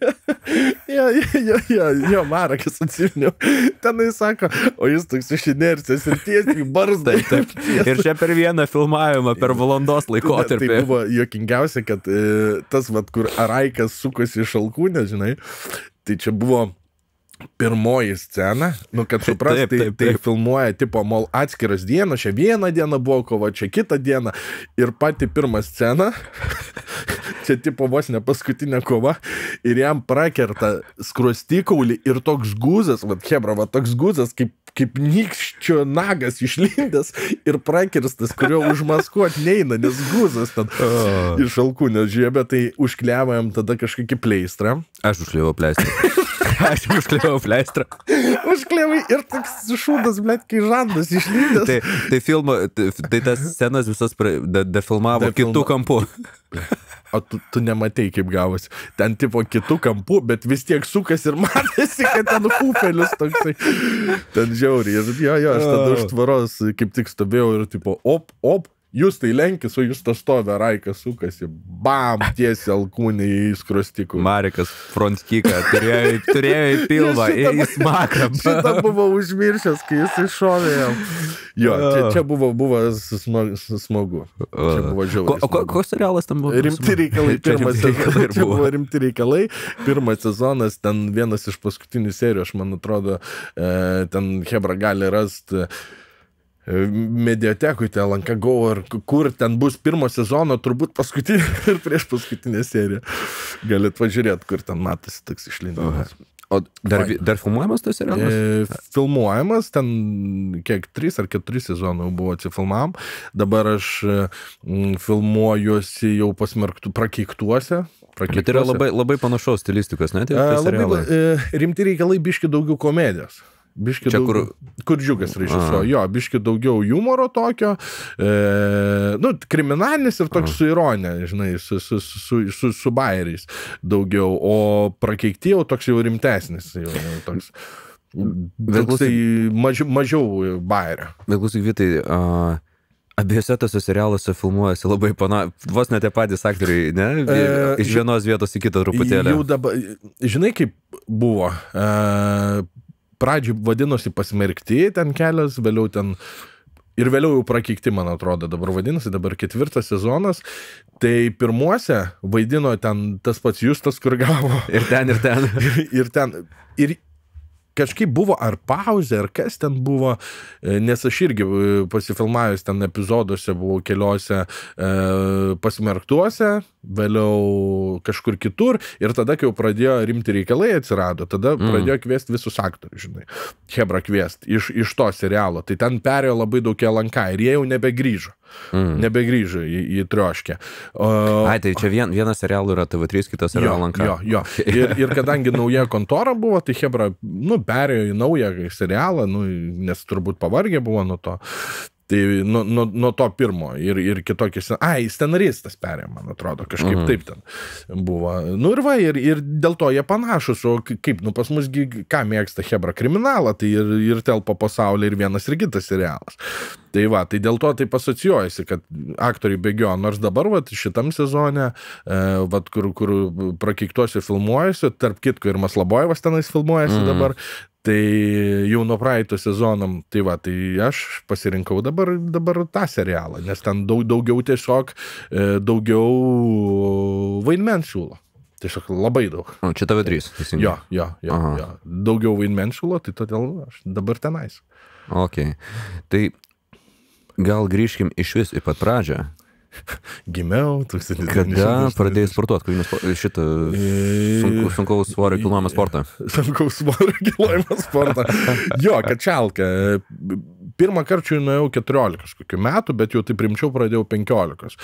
Jo, Marekas atsiminiau. Tenai sako, o jis toks iš inercijos ir tiesiai barzda. Ir čia per vieną filmavimą, per valandos laikotarpį. Tai buvo juokingiausia, kad tas, kur Raikas sukosi iš alkūnės, žinai, tai čia buvo pirmoji scena, kad supras, tai filmuoja tipo atskiras dienas, čia vieną dieną buvo kova, čia kitą dieną, ir pati pirma scena, čia tipo vos ne paskutinė kova, ir jam prakerta skruostikaulį ir toks guzas, hebra, toks guzas, kaip nykščio nagas išlindęs ir prakirstas, kurio užmaskuot neina, nes guzas ten iš alkūnės žiebė, tai užkliavojam tada kažkokį pleistrą. Aš užkliavau pleistrą. Užkliavai ir toks šūdas, blet, kai žandas išlindęs. Tai tas scenas visas defilmavo kitų kampų. O tu nematei, kaip gavosi. Ten tipo kitų kampų, bet vis tiek sukas ir matėsi, kad ten fufelis toksai. Ten žiauriai. Ir aš tada už tvaros kaip tik stovėjau ir tipo op, jūs tai lenkis, o jūs tas stovė, Raikas sukasi, bam, tiesiai alkūnį į skruostikų. Marekas frontkiką turėjo į pilvą ir į smakrą. Šitą buvo užmiršęs, kai jis iššovė jam. Jo, čia buvo smagu. Čia buvo žiauriai smagu. O koks serialas tam buvo? Rimti reikalai, pirmas sezonas. Čia buvo rimti reikalai. Pirmas sezonas, ten vienas iš paskutinių serijų, aš man atrodo, ten hebra gali rasti mediatekui, LNK Go, kur ten bus pirmo sezono, turbūt paskutinė ir prieš paskutinę seriją. Galit pažiūrėti, kur ten matosi toks išlindimas. O dar filmuojamas tas serialas? Filmuojamas, ten kiek 3 ar 4 sezonų buvo atsifilmavom. Dabar aš filmuojuosi jau pasmerktų prakeiktuose. Bet yra labai panašaus stilistikos, net ir tas serialas. Rimti reikalai biški daugiau komedijos. Biški čia kur Džiugas režisuoja. Jo, biški daugiau humoro tokio, kriminalinis ir toks su ironija, žinai, su bairiais daugiau, o Prakeikti jau toks jau rimtesnis, jau toks. Toksai mažiau bairio. Bet klausyk, Vytai, abiejose tose serialuose filmuojasi labai vos ne tie patys aktoriai, ne? Iš vienos vietos į kitą truputėlį. Jau dabar, žinai, kaip buvo. Pradžiai vadinosi Pasmerkti, ten kelias, vėliau ten... Ir vėliau jau Prakeikti, man atrodo, dabar vadinasi, dabar 4 sezonas. Tai pirmuose vaidino ten tas pats Justas, kur gavo. Ir ten. Ir ten. Ir kažkaip buvo ar pauzė, ar kas ten buvo, nes aš irgi pasifilmavęs ten epizoduose buvau keliose Pasmerktuose, vėliau kažkur kitur, ir tada, kai jau pradėjo rimti reikalai atsirado, tada pradėjo kviesti visus aktorius, žinai, chebra kviesti iš to serialo, tai ten perėjo labai daug LNK ir jie jau nebegrįžo. Nebegrįžo į Trioškę. Ai, tai čia vienas serialų yra TV3, kitas yra LNK. Jo. Ir kadangi nauja kontora buvo, tai chebra, perėjo į naują serialą, nes turbūt pavargė buvo nuo to. Tai nuo to pirmo ir kitokis, scenaristas perėjo, man atrodo, kažkaip taip ten buvo. Ir dėl to jie panašus, o kaip, pas mus ką mėgsta chebra kriminalą, tai ir Telpa pasaulį ir vienas ir kitas serialas. Tai tai dėl to taip asocijuojasi, kad aktoriai bėgiojo, nors dabar šitam sezone, kur Prakeiktuose filmuojasi, tarp kitko ir Maslabojevas tenais filmuojasi dabar, tai jau nuo praeito sezonom, tai aš pasirinkau dabar tą serialą, nes ten daugiau tiesiog, daugiau vaidmens siūlo. Tiesiog labai daug. Čia TV3, teisingai. Jo. Daugiau vaidmens siūlo, tai todėl aš dabar tenais. Ok. Tai gal grįžkim iš vis į pat pradžią. Gimiau, kada pradėjai sportuoti, šitą sunkaus svorio kilnojimą sportą? Sunkaus svorio kilnojimą sportą. Jo, kačialka. Pirmą kartą nuėjau 14 kokių metų, bet jau taip rimčiau pradėjau 15.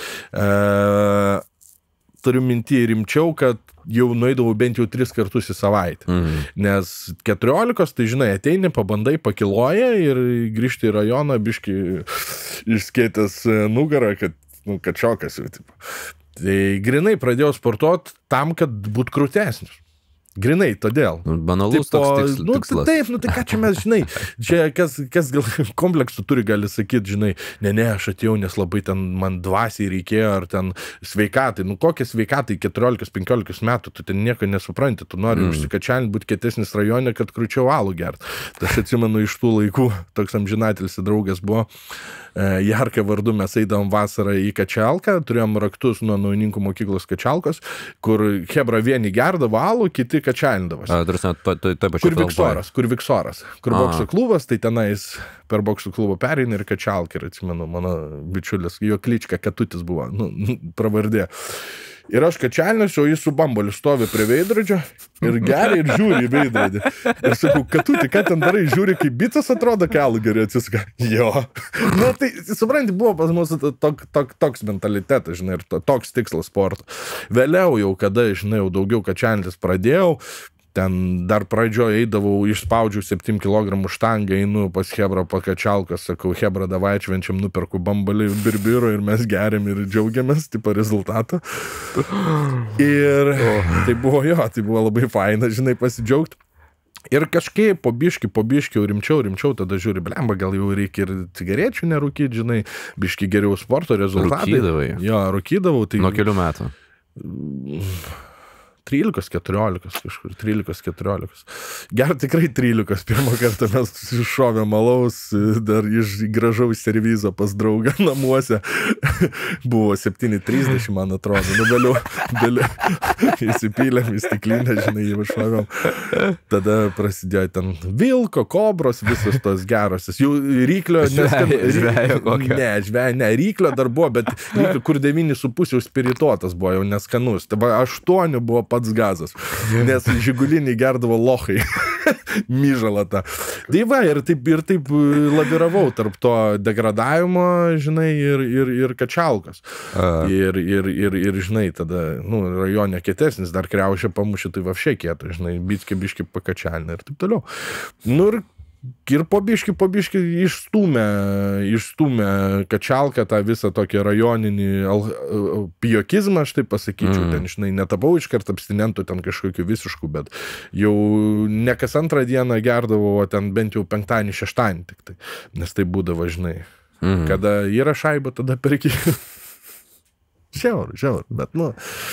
Turiu mintį rimčiau, kad jau nueidavau bent jau 3 kartus į savaitę. Nes 14, tai žinai, ateini, pabandai, pakiloja ir grįžti į rajoną, biški išskėtęs nugarą, kad šokas. Tai grinai pradėjau sportuoti tam, kad būt krūtesnis. Grinai, todėl. Banalus toks tikslas. Taip, tai ką čia mes, žinai, čia kas gal kompleksų turi, gali sakyti, žinai, ne, aš atėjau, nes labai ten man dvasiai reikėjo, ar ten sveikatai. Kokia sveikatai 14-15 metų, tu ten nieko nesupranti, tu nori užsikačialinti, būti kietesnis rajone, kad krūčiau alų gert. Tai aš atsimenu iš tų laikų, toks amžinatelis draugas buvo, Jarka vardu, mes eidavom vasarą į Kačialką, turėjom raktus nuo naujininkų mokyklos Kačialkos, kur hebra vieni gerdavo alų, kiti kačialindavosi. Kur Viksoras, kur bokso klubas, tai tenais per bokso klubą pereina ir Kačialka, ir atsimenu, mano bičiulis, jo klička Katutis buvo, pravardė. Ir aš kačialinsiu, o jis su bamboliu stovi prie veidrodžio ir geria ir žiūri į veidrodį. Ir sakau, Katuti, ką ten darai, žiūri, kaip bitas atrodo, kai alų geriau atsisuka. Jo. Tai, supranti, buvo pas mūsų toks mentalitetas, žinai, ir toks tikslas sporto. Vėliau jau, kada, žinai, jau daugiau kačialintis pradėjau, ten dar pradžioje eidavau, išspaudžiau 7 kg štangą, einu pas Hebrą pakačialkas, sakau, Hebra, davai atšvenčiam, nuperku bambalį birbiro ir mes geriam ir džiaugiamės, tipo rezultatą. Ir tai buvo labai faina, žinai, pasidžiaugti. Ir kažkaip po biški, rimčiau, tada žiūri, blemba, gal jau reikia ir cigarečių nerūkyti, žinai, biški geriau sporto rezultatai. Rūkydavai? Jo, rūkydavau. Tai... Nuo kelių metų? 13-14 kažkur, 13-14. Tikrai 13. Pirmą kartą mes šovėm alaus, dar iš gražaus servizo pas draugą namuose. Buvo 7:30, man atrodo. Vėliau įsipylėm į stiklinę, žinai, šovėm. Tada prasidėjo ten vilko, kobros, visos tos gerosios. Jų ryklio... Žvejo kokio? Ne, ryklio dar buvo, bet ryklio, kur 9,5 spirituotas buvo, jau neskanus. Tada 8 buvo pats gazas, nes žigulinį gerdavo lochai, myžalą tą. Tai va, ir taip laviravau tarp to degradavimo, žinai, ir kačialkos. Ir, žinai, tada, rajone kietesnis, dar kriaušė pamušė, tai vapšė kieto, žinai, biški pakačialinė ir taip toliau. Ir Ir po biškį išstūmė Kačialką tą visą tokį rajoninį pijokizmą, aš taip pasakyčiau, ten, žinai, netapau iškart abstinentų ten kažkokiu visišku, bet jau ne kas antrą dieną gerdavau, o ten bent jau penktadienį, šeštadienį tik tai, nes tai būdavo, žinai, kada yra šaiba, tada perki. Žiaur, bet, nu,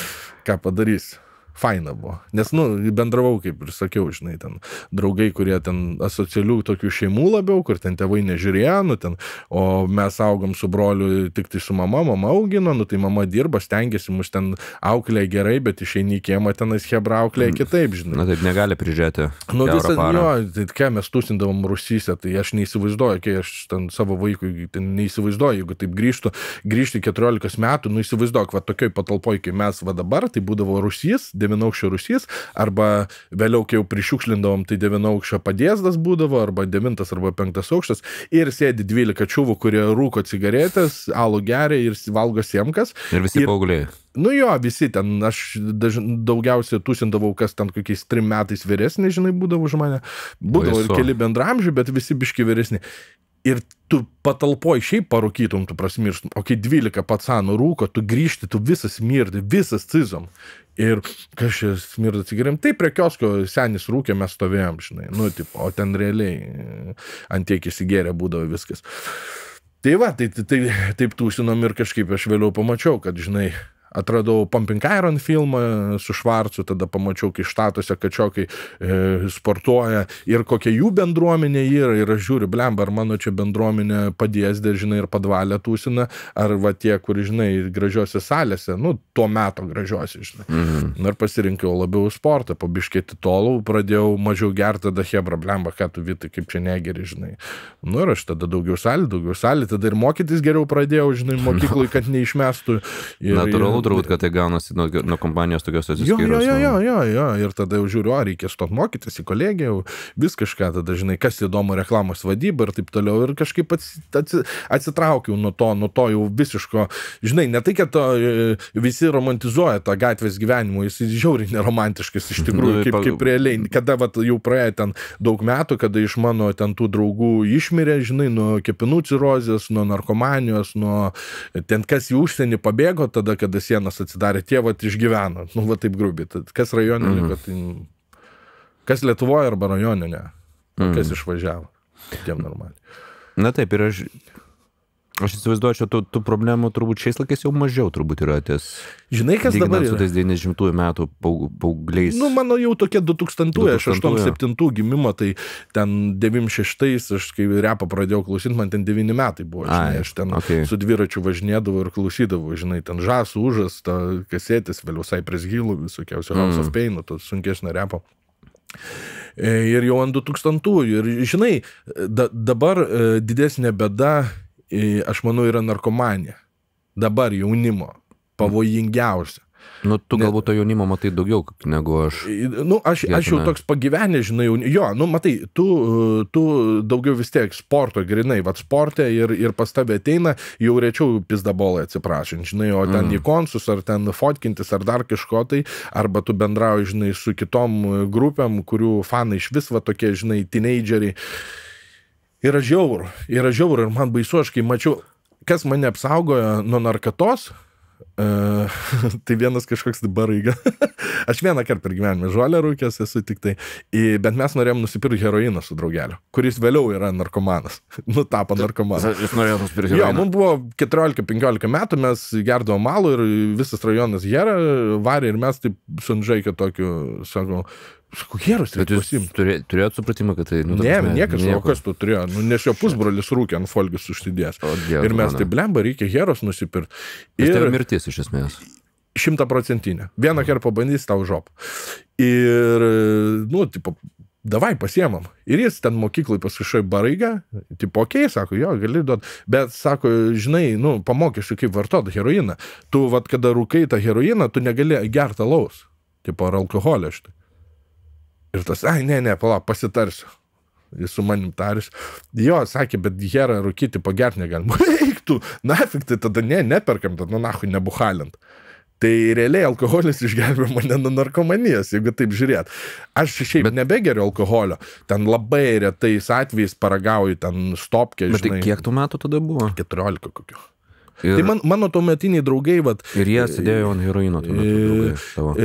ką padarysi. Faina buvo. Nes, nu, bendravau, kaip ir sakiau, žinai, ten draugai, kurie ten asocialių tokių šeimų labiau, kur ten tėvai nežiūrėjo, nu, ten, o mes augom su broliu tik tai su mama augino, nu, tai mama dirba, stengiasi, mus ten auklėja gerai, bet išeini į kiemą, tenais hebra auklėja kitaip, žinai. Na, taip negali prižiūrėti. Nu, visą, jo, tai ką mes tūsindavom Rusyse, tai aš neįsivaizduoju, kai aš ten savo vaikui neįsivaizduoju, jeigu taip grįžti 14 metų, nu, įsivaizduok, va, tokioj patalpoj, kai mes va dabar, tai būdavo Rusys, 9-aukščio Rusys, arba vėliau, kai jau prišiukšlindavom, tai 9-aukščio padėsdas būdavo, arba 9 arba 5 aukštas, ir sėdi 12 čiuvų, kurie rūko cigaretės, alų geria ir valgo siemkas. Ir visi paaugliai. Nu jo, visi ten, aš daugiausiai tūsindavau, kas ten kokiais 3 metais vyresni, žinai, būdavo už mane. Būdavo ir keli bendramžiai, bet visi biški vyresni. Ir tu patalpoj šiaip parūkytum, tu prasmirstum, o kai 12 patsanų rūko, tu grįžti, tu visas smirdi, visas cizom. Ir kažkas smirda cigaretėm, tai prie kiosko senis rūkė, mes stovėjom, žinai, nu, tipo, o ten realiai ant tiek įsigėrė būdavo viskas. Tai va, taip tūsinom ir kažkaip aš vėliau pamačiau, kad, žinai, atradau Pumping Iron filmą su Švarcu, tada pamačiau, kai štatuose kačiokai sportuoja ir kokia jų bendruomenė yra, ir aš žiūriu, blemba, ar mano čia bendruomenė padėsdė, žinai, ir padvalę tūsina, ar va tie, kur, žinai, gražiose salėse, nu, tuo metu gražiose, žinai. Ir pasirinkau labiau sportą, po biškėti tolau, pradėjau mažiau gerti, tada hebra, blemba, ką tu Vitai, kaip čia negeri, žinai. Nu, ir aš tada daugiau salį, tada ir mokytis geriau pradėjau, žinai, mokyklai, kad neišmestų. Natūralu, turbūt, kad tai gaunasi nuo kompanijos tokios atsiskyrus. Jo, ir tada jau žiūriu, reikia stot mokytis į kolegiją, vis kažką, tada, žinai, kas įdomu reklamos vadyba ir taip toliau, ir kažkaip atsitraukiau nuo to jau visiško, žinai, ne tai, kad visi romantizuoja tą gatvės gyvenimą, jis žiauriai neromantiškas iš tikrųjų, kaip realiai, kada vat, jau praėjo ten daug metų, kada iš mano ten tų draugų išmirė, žinai, nuo kepenų cirozės, nuo narkomanijos, nuo ten kas į užsienį pabėgo, tada, kada sienas atsidarė, tie vat išgyveno. Nu, va taip grubiai. Kas rajoninė, kas Lietuvoje arba rajoninė, kas išvažiavo. Tiem normaliai. Na taip, ir aš įsivaizduočiau, tų problemų turbūt šiais laikais jau mažiau turbūt yra ties. Žinai, kas dabar yra? Su tais 90-ųjų metų paaugliais. Nu, mano jau tokie 2000-ųjų, aš 87 gimimo, tai ten 96, aš kai repą pradėjau klausyti, man ten 9 metai buvo, žinai, aš ten su dviračiu važinėdavau ir klausydavau, žinai, ten Žas, Užas, ta kasetės, vėliau Cypress Hillų, visokiausių House of Pain, to sunkesnio repo. Ir jau ant 2000-ųjų. Ir, žinai, dabar didesnė bėda, aš manau, yra narkomanija. Dabar jaunimo. Pavojingiausia. Nu, tu galbūt to jaunimo matai daugiau negu aš. Nu, aš jau toks pagyvenę, žinai, jo, nu, matai, tu daugiau vis tiek sporto, grinai, vat sporte ir pas tave ateina, jau rečiau pizdabolai atsiprašant, žinai, o ten į konsus, ar ten fotkintis, ar dar kažko tai, arba tu bendrauji, žinai, su kitom grupėm, kurių fanai iš vis, va, tokie, žinai, teenageriai. Yra žiauru, ir man baisu, aš kai mačiau, kas mane apsaugojo nuo narkatos, tai vienas kažkoks baraiga. Aš vieną kartą per gyvenimą žolę rūkęs esu tik tai, bet mes norėjom nusipirkti heroiną su draugeliu, kuris vėliau yra narkomanas. Nu, tapo narkomanas. Jis norėjo nusipirkti heroiną. Jo, mums buvo 14-15 metų, mes gerdavom malų ir visas rajonas herą varė ir mes taip sunžaikę tokiu, sako, Heros, bet jūs turėjot supratimą, kad tai... Nu, ne, niekas, o kas tu turėjo? Nu, nes jo pusbrolis rūkė ant folgis užsidės. Ir mes taip, blemba, reikia Heros nusipirkti. Ir tai yra mirtis iš esmės. 100%. Vieną kartą pabandys tau žopą. Ir, nu, tipo, davai pasiemam. Ir jis ten mokyklai pasišai baraigą, tipo, okei, sako, jo, gali duot, bet, sako, žinai, nu, pamokysiu, kaip vartot heroiną. Tu, vat, kada rūkai tą heroiną, tu negali gerti alaus, tipo, ar alkoholio štai. Ir tas, ne, palauk, pasitarsiu. Jis su manim taris. Jo, sakė, bet herą rūkyti pagerti negalim. Eik tu, nafik, tai tada neperkam, tada nahui nebuhalint. Tai realiai alkoholis išgelbėjo mane nuo narkomanijos, jeigu taip žiūrėt. Aš šiaip nebegeriu alkoholio, ten labai retais atvejais paragauju ten stopkę, žinai. Bet tai kiek tų metų tada buvo? 14 kokių. Tai mano tuometiniai draugai, vat... Ir jie sėdėjo ant heroino tuo metu, draugai tavo.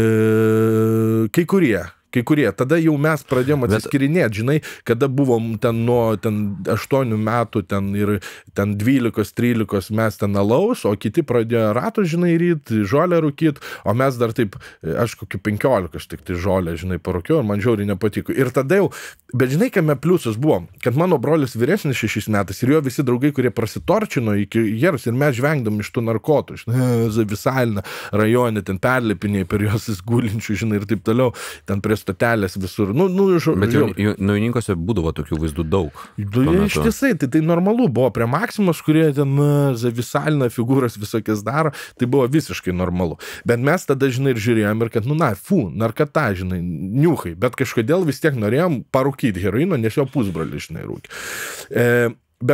Kai kurie. Tada jau mes pradėjome atsiskirinėti, žinai, kada buvom ten nuo 8 metų, ten 12-13 mes ten alaus, o kiti pradėjo ratų, žinai, ryt, žolę rūkyt, o mes dar taip, aš kokiu 15 tik tai žolę, žinai, parūkiau ir man žiauriai nepatiko. Ir tada jau, bet žinai, kame pliusas buvo, kad mano brolis vyresnis 6 metais ir jo visi draugai, kurie prasitorčino iki jeros ir mes žvengdom iš tų narkotų, Zavisalina rajone, ten perlipiniai per juos gulinčių, žinai, ir taip toliau, ten prie stotelės visur. Bet naujininkose būdavo tokių vaizdų daug. Ištisai, tai normalu buvo prie Maksimos, kurie ten Zavisalina figūras visokias daro, tai buvo visiškai normalu. Bet mes tada, žinai, ir žiūrėjom ir kad, narkata, žinai, niuchai, bet kažkodėl vis tiek norėjom parūkyti heroino, nes jo pusbrolį, žinai, rūkė.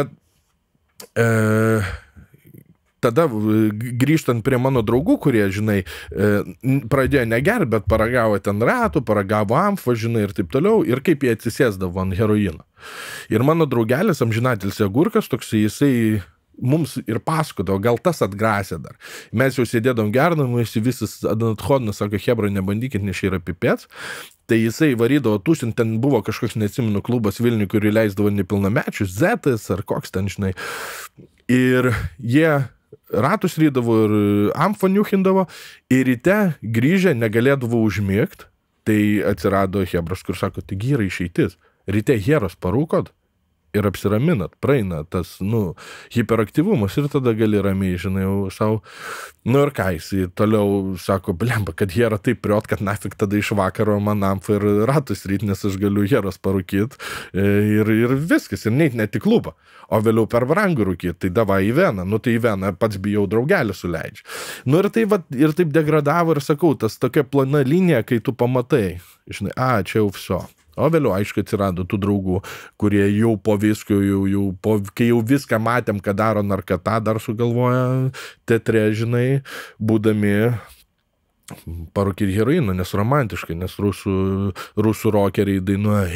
Tada grįžtant prie mano draugų, kurie, žinai, pradėjo negerti, bet paragavo ten ratų, paragavo amfą, žinai, ir taip toliau, ir kaip jie atsisėsdavo ant heroino. Ir mano draugelis, amžinatilsį Agurkas, toks jisai mums ir pasakodavo, gal tas atgrasė dar. Mes jau sėdėdom gerdom, jis visas athodnas, sako, hebra, nebandykit, nes čia yra pipets. Tai jisai varydavo tušint, ten buvo kažkoks, neatsimenu, klubas Vilniui, kurį leisdavo nepilnamečius, Zetas ar koks ten, žinai. Ir jie ratus rydavo ir amfą niuchindavo, ir ryte grįžę negalėdavo užmigti, tai atsirado hebras, kur sako, taigi yra išeitis. Ryte heros parūkot ir apsiraminat, praeina tas, hiperaktyvumas ir tada gali ramiai, žinai, jau savo. Ir ką, jis toliau sako, blemba, kad hera taip priot, kad nafik tada iš vakaro man amfą ir ratus ryt, nes aš galiu heros parūkit ir viskas, ir net į klubą. O vėliau per brangų rūkit, tai davai į veną. Tai į veną pats bijau draugelį suleidžia. Ir taip degradavo ir sakau, tas tokia plana linija, kai tu pamatai, žinai, čia jau viso. O vėliau, aišku, atsirado tų draugų, kurie jau po viskio, kai jau viską matėm, ką daro narkata, dar sugalvoja teatre, žinai, būdami parūkyti heroiną, nes romantiškai, nes rusų rokeriai dainuoja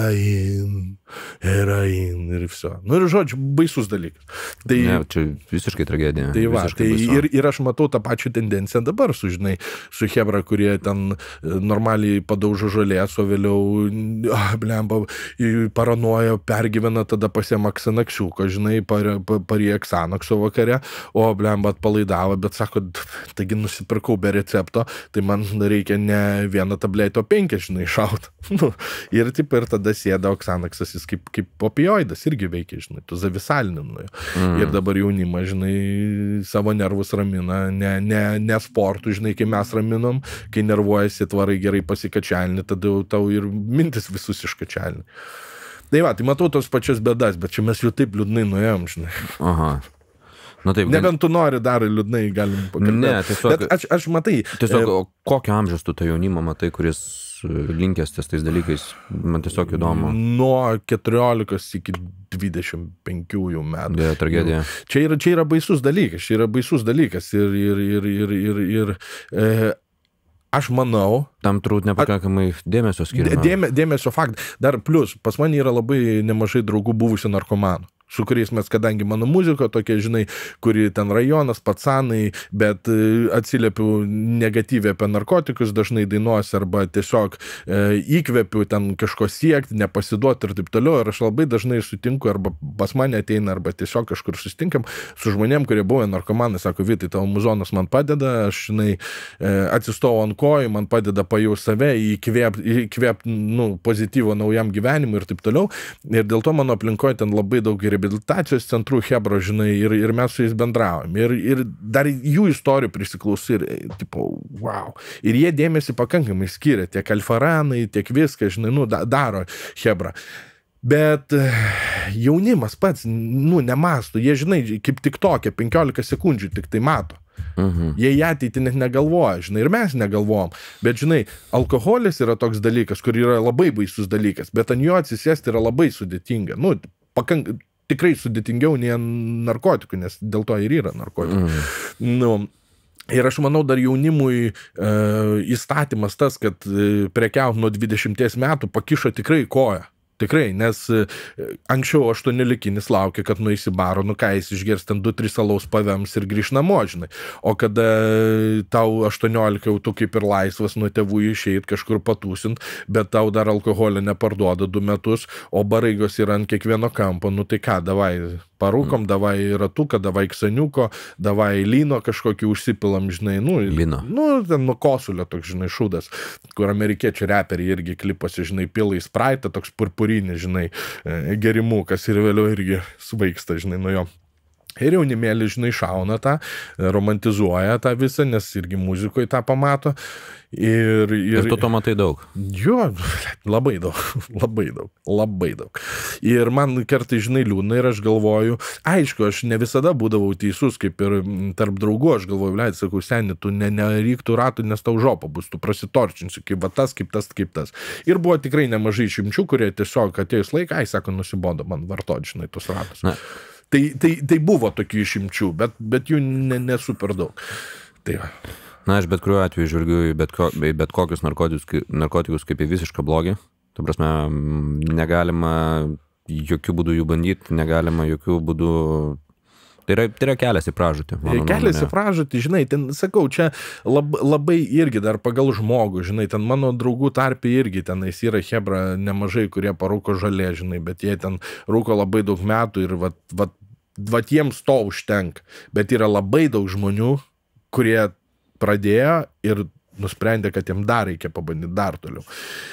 heroin ir viso. Ir žodžiu, baisus dalykas. Tai, čia visiškai tragedija. Tai ir aš matau tą pačią tendenciją dabar su hebra, kurie ten normaliai padaužo žolės, o vėliau blemba, paranoja, pergyvena, tada pasiema Xanaxiuką, žinai, parie Xanaxo vakare, o blemba atpalaidavo, bet sako, taigi nusipirkau be recepto, tai man reikia ne vieną tabletę, o 5, žinai, šaut. Ir tada sėda Xanaxas, jis kaip opioidas irgi veikia, žinai, tu zavisalininu. Ir dabar jaunimas, žinai, savo nervus ramina, ne sportų, žinai, kai mes raminom, kai nervuojasi, tvarai gerai pasikačialini, tada tau ir mintis visus iškačialini. Tai matau tos pačias bėdas, bet čia mes jau taip liūdnai nuėjom, žinai. Aha. Taip, nebent tu nori dar liūdnai, galim pakalbėti. Ne, tiesiog... Bet aš matai... Tiesiog, kokio amžiaus tu tą jaunimą matai, kuris linkęs tais dalykais, man tiesiog įdomu. Nuo 14 iki 25 metų. Dėja, tragedija. Čia yra baisus dalykas, ir aš manau... Tam turbūt nepakankamai dėmesio skiriama. Dėmesio fakt. Dar plus, pas mane yra labai nemažai draugų buvusių narkomanų, su kuriais mes, kadangi mano muzika tokia, žinai, kuri ten rajonas, pacanai, bet atsiliepiu negatyviai apie narkotikus, dažnai dainuosi arba tiesiog įkvepiu ten kažko siekti, nepasiduoti ir taip toliau. Ir aš labai dažnai sutinku, arba pas mane ateina, arba tiesiog kažkur susitinkam su žmonėm, kurie buvo narkomanai, sako, Vytai, tavo muzonas man padeda, aš, žinai, atsistojau ant kojų, man padeda pajaus save, įkvėp pozityvo naujam gyvenimui ir taip toliau. Ir dėl to mano aplinkoje ten labai daug reabilitacijos centrų hebro, žinai, ir mes su jais bendravom. Ir dar jų istorijų prisiklausai ir, tipo, wow. Ir jie dėmesį pakankamai skiria, tiek alfaranai, tiek viską, žinai, daro hebra. Bet jaunimas pats, nemastų, jie, žinai, kaip tik tokia, 15 sekundžių tik tai mato. Jie į ateitį net negalvoja, žinai, ir mes negalvojam. Bet, žinai, alkoholis yra toks dalykas, kur yra labai baisus dalykas, bet ant jo atsisėsti yra labai sudėtinga. Tikrai sudėtingiau nei narkotikų, nes dėl to ir yra narkotikų. Ir aš manau, dar jaunimui įstatymas tas, kad prekiaut nuo 20 metų pakišo tikrai koją. Tikrai, nes anksčiau 8-likinis laukia, kad nueisi baro, ką jis išgers ten 2-3 alaus pavems ir grįž namo, žinai. O kada tau 18 jau tu kaip ir laisvas nuo tėvų išeit kažkur patūsint, bet tau dar alkoholio neparduoda 2 metus, o baraigos yra ant kiekvieno kampo, tai ką, davai parūkom, davai ratuką, davai ksaniuko, davai lyno kažkokį užsipilam, žinai, Lyno. Ten nuo kosulio toks, žinai, šūdas, kur amerikiečių reperiai irgi kliposi, žinai, pila į spraitą, toks purpurinį, žinai, gerimukas ir vėliau irgi svaigsta, žinai, nuo jo. Ir jaunimėlį, žinai, šauna tą, romantizuoja tą visą, nes irgi muzikoje tą pamato. Ir tu to matai daug? Jo, labai daug, labai daug, labai daug. Ir man kartai, žinai, liūdna ir aš galvoju, aišku, aš ne visada būdavau teisus, kaip ir tarp draugų, aš galvoju, leid, sakau, seni, tu nereiktų ratų, nes tau žopa bus, tu prasitorčinsi, kaip tas, kaip tas, kaip tas. Ir buvo tikrai nemažai išimčių, kurie tiesiog atėjus laiką, sako, nusibodo man vartoti, žinai, tus ratus. Tai buvo tokių išimčių, bet jų nesu per daug. Tai va. Na, aš bet kuriuo atveju žvelgiu į bet kokius narkotikus kaip į visišką blogį. Ta prasme, negalima jokių būdų jų bandyti, negalima jokių būdų... Tai yra kelias į pražūtį. Kelias į pražūtį, žinai, ten, sakau, čia labai irgi dar pagal žmogų, žinai, ten mano draugų tarpe irgi tenais yra hebra nemažai, kurie parūko žalė, žinai, bet jie ten rūko labai daug metų ir vat jiems to užtenka. Bet yra labai daug žmonių, kurie pradėjo ir nusprendė, kad jiem dar reikia pabandyti dar toliau.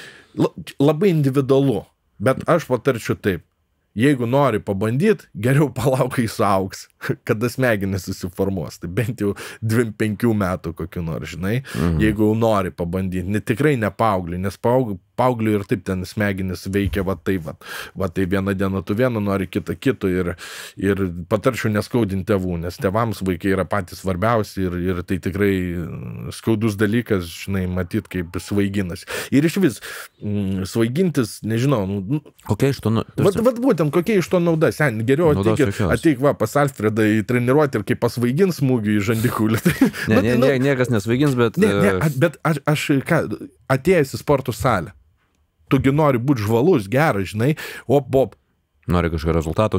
Labai individualu, bet aš patarčiau taip. Jeigu nori pabandyti, geriau palauk, kai suaugs, kada smegenys susiformuos. Tai bent jau 2-5 metų kokiu nors, žinai. Jeigu jau nori pabandyti, tikrai ne paaugliui, nes paaugliui ir taip ten smegenys veikia va tai vieną dieną tu vieną nori, kitą kitų ir patarčiau neskaudinti tėvų, nes tėvams vaikai yra patys svarbiausi ir tai tikrai skaudus dalykas, žinai, matyt, kaip svaiginas. Ir iš vis, svaigintis, nežinau, kokia iš to būtent kokia iš to nauda, sen, geriau ateik pas Alfredą į treniruotę ir kaip pasvaigins smūgį į žandikulį. Niekas nesvaigins, bet... Bet aš atėjęs į sporto salę, tugi nori būti žvalus, geras, žinai, nori kažką rezultato.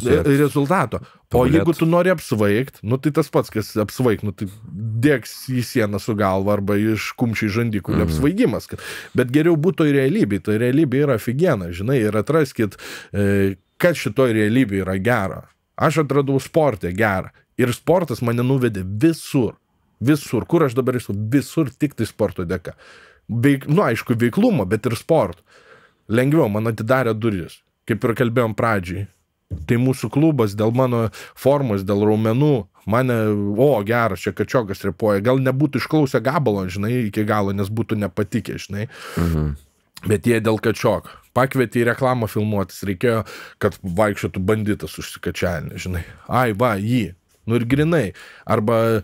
O jeigu tu nori apsvaigt, tai tas pats, kas apsvaigt, tai dėks į sieną su galva arba iš kumščiai žandikulį apsvaigimas. Bet geriau būtų į realybę, tai realybė yra figiena, žinai, ir atraskit, kad šitoj realybė yra gera. Aš atradau sportę gerą ir sportas mane nuvedė visur, kur aš dabar esu, visur tik tai sporto dėka. Aišku, veiklumo, bet ir sporto. Lengviau, man atidarė duris, kaip ir kalbėjom pradžiai. Tai mūsų klubas dėl mano formos, dėl raumenų, mane, geras, čia kačiokas repuoja, gal nebūtų išklausę gabalo, žinai, iki galo, nes būtų nepatikę, žinai. Bet jie dėl kačioko. Pakvietė į reklamą filmuotis, reikėjo, kad vaikščiotų banditas užsikačialinį, žinai. Jį. Ir grinai. Arba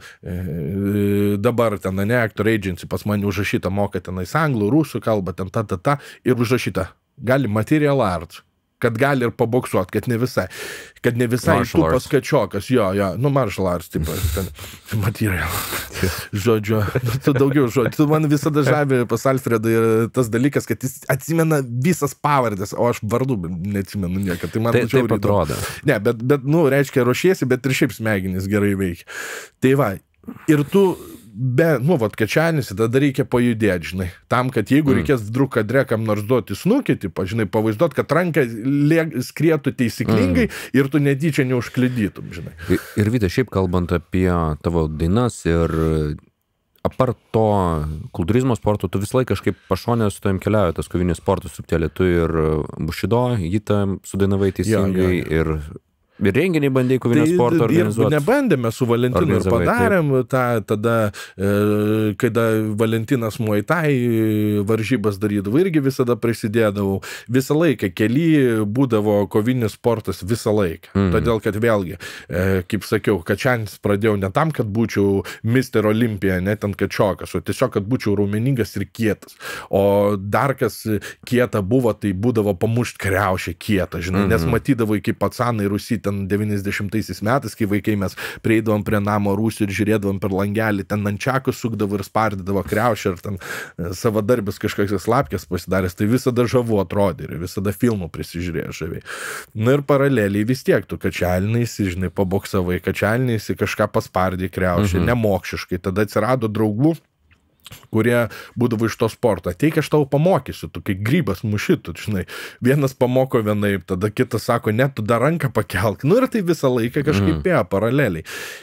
dabar ten, Actor Agency pas mane užrašyta, moka tenais anglų, rusų kalbą, ten ir užrašyta. Gali material arts. Kad gali ir paboksuot, kad ne visai. Kad ne visai tu paskačiokas. Martial arts, tipo, material. Žodžiu, tu daugiau žodžiu. Tu man visada žavė pas Alfredą ir tas dalykas, kad jis atsimena visas pavardės, o aš vardų neatsimenu niekad. Tai man taip atrodo. Ne, bet, reiškia, ruošiesi, bet ir šiaip smegenys gerai veikia. Tai va, ir tu kačianis, tada reikia pajudėti, žinai. Tam, kad jeigu reikės vdruk kadre kam nors duoti snukį, žinai, pavaizduot, kad ranka skrietų teisyklingai ir tu netyčia neužklidytum, žinai. Ir Vytai, šiaip kalbant apie tavo dainas ir apart to kultūrizmo sporto, tu visą laiką kažkaip pašonę su tavim keliauja tas kovinis sportas subtelė. Tu ir Bushido, jį tam sudainavai teisingai ir renginį bandėjai kovinio sporto organizuoti? Nebandėme, su Valentinu ir padarėm tada, kada Valentinas Muay Thai varžybas darydavo, irgi visada prisidėdavau. Visą laiką kely būdavo kovinis sportas visą laiką. Todėl, kad vėlgi, kaip sakiau, kačianis pradėjau ne tam, kad būčiau Mr. Olympija, ne ten kačiokas, o tiesiog, kad būčiau raumeningas ir kietas. O dar kas kieta buvo, tai būdavo pamušt kriaušę kietą, žinai, nes matydavai, kaip patsanai Rusy ten 90 metais, kai vaikai mes prieidavom prie namo rūsių ir žiūrėdavom per langelį, ten nančiakus sukdavo ir spardydavo kriaušę, ir ten savadarbis kažkokias slapkės pasidaręs, tai visada žavu atrodė ir visada filmų prisižiūrėjo žaviai. Na ir paraleliai vis tiek, tu kačialinaisi, žinai, paboksavai, kačialinaisi, kažką paspardė kriaušę, nemokšiškai, tada atsirado draugų, kurie būdavo iš to sporto. Ateik, aš tau pamokysiu, tu kai grybas mušytų, žinai. Vienas pamoko vienaip, tada kitas sako, ne, tu dar ranką pakelk. Nu ir tai visą laiką kažkaip ėjo paraleliai.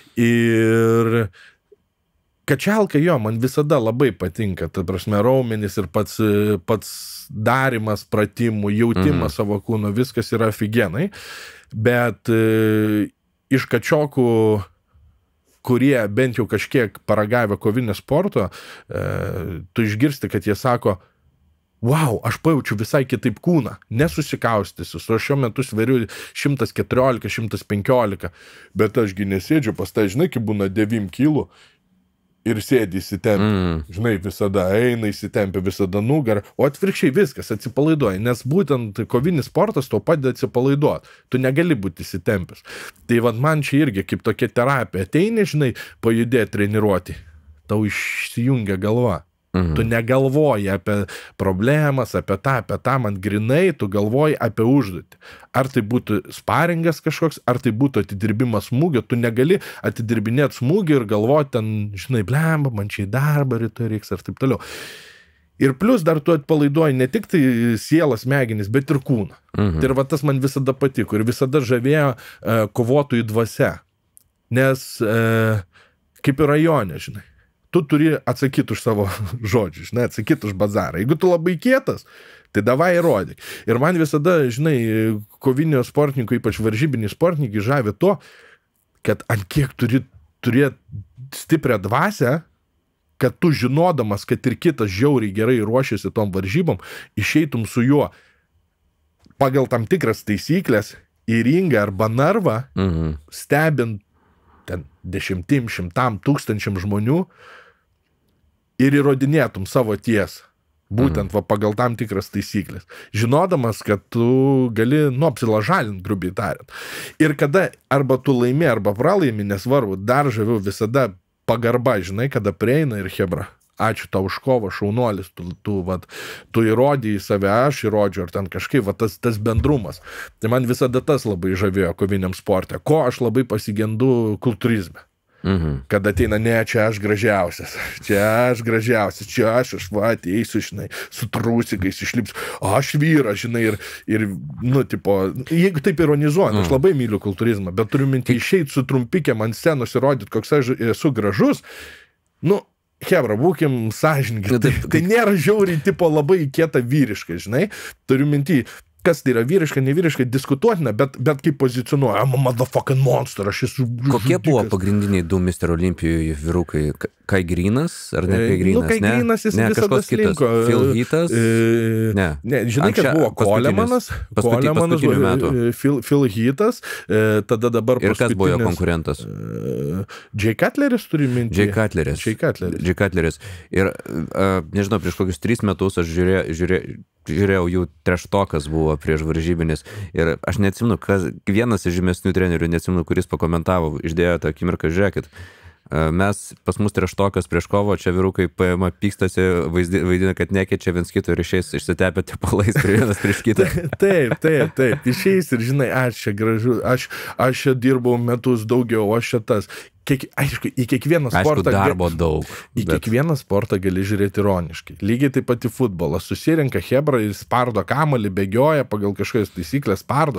Ir kačialka, jo, man visada labai patinka, ta prasme, raumenis ir pats darimas pratimų, jautimas savo kūno, viskas yra afigenai. Bet iš kačiokų, kurie bent jau kažkiek paragavę kovinio sporto, tu išgirsti, kad jie sako, wow, aš pajaučiu visai kitaip kūną, nesusikaustysiu, o šiuo metu sveriu 114, 115, bet ašgi nesėdžiu pas tai, žinai, kai būna 9 kilų ir sėdi įsitempia, žinai, visada eina įsitempia, visada nugarą, o atvirkščiai viskas atsipalaiduoja, nes būtent kovinis sportas tau padeda atsipalaiduoti, tu negali būti įsitempęs. Tai vad man čia irgi kaip tokia terapija, ateini, žinai, pajudėti, treniruoti, tau išsijungia galva. Tu negalvoji apie problemas, apie tą, man grinai, tu galvoji apie užduotį. Ar tai būtų sparingas kažkoks, ar tai būtų atidirbimas smūgio, tu negali atidirbinėti smūgį ir galvoti ten, žinai, blemba, man čia į darbą rytoj reiks, ar taip toliau. Ir plus dar tu atpalaiduoji ne tik tai sielas, smegenis, bet ir kūną. Tai ir va tas man visada patiko ir visada žavėjo kovotojų dvasia. Nes kaip ir rajone, žinai, tu turi atsakyti už savo žodžius, žinai, atsakyti už bazarą. Jeigu tu labai kietas, tai davai įrodyk. Ir man visada, žinai, kovinio sportininkų, ypač varžybiniai sportininkai, žavi to, kad ant kiek turi turėti stiprią dvasią, kad tu žinodamas, kad ir kitas žiauriai gerai ruošiasi tom varžybom, išeitum su juo pagal tam tikras taisyklės į ringą arba narvą, stebint ten 10, 100, 1000 žmonių, ir įrodinėtum savo tiesą, būtent va, pagal tam tikras taisyklės, žinodamas, kad tu gali apsilažalint, grubiai tariant. Ir kada arba tu laimi, arba pralaimi, nesvarbu, dar žaviu visada pagarba, žinai, kada prieina ir chebra, ačiū tau už kovą, šaunuolis, tu įrodėjai save, aš įrodžiu, ar ten kažkaip, va, tas bendrumas. Tai man visada tas labai žavėjo koviniam sporte, ko aš labai pasigendu kultūrizme. Kad ateina, ne, čia aš gražiausias, čia aš va, ateisiu, žinai, su trūsikais išlipsiu, aš vyras, žinai, ir nu, tipo, jeigu taip ironizuojant, aš labai myliu kultūrizmą, bet turiu minti išeiti su trumpikėm ant scenos ir rodyti, koks aš esu gražus, nu, hebra, būkim sąžininkai, tai nėra žiauriai, tipo, labai kieta vyriškai, žinai, turiu minti, kas tai yra vyriška, nevyriška, diskutuotina, bet kaip pozicionuoja, I'm a motherfucking monster, aš esu žudikas. Kokie buvo pagrindiniai du Mr. Olympijų vyrukai? Kai Grinas, ar ne Kai Grinas? Nu, Kai Grinas jis visada slinko. Phil Heathas? Ne, žinai, kad buvo Kolemanas, Phil Heathas, tada dabar paskutinis. Ir kas buvo jo konkurentas? Jay Cutleris turi minti. Jay Cutleris. Ir, nežinau, prieš kokius 3 metus aš žiūrėjau, jų treštokas buvo prieš varžybinis. Ir aš neatsimenu, vienas iš žymesnių trenerių, neatsimenu, kuris pakomentavo, išdėjo tą akimirką, žiūrėkit, mes pas mus treštokas prieš kovo, čia vyrukai paima, pykstasi, vaidina, kad nekeičia viens kito ir išeis išsitepę tepalais vienas prieš kitą. Taip, išeis ir žinai, aš čia gražu, aš čia dirbau metus daugiau, aš čia tas. Aišku, į kiekvieną sportą... Aišku, darbo daug. Į kiekvieną sportą gali žiūrėti ironiškai. Lygiai taip pat į futbolą. Susirenka hebra ir spardo kamuolį, bėgioja pagal kažkokias taisyklės,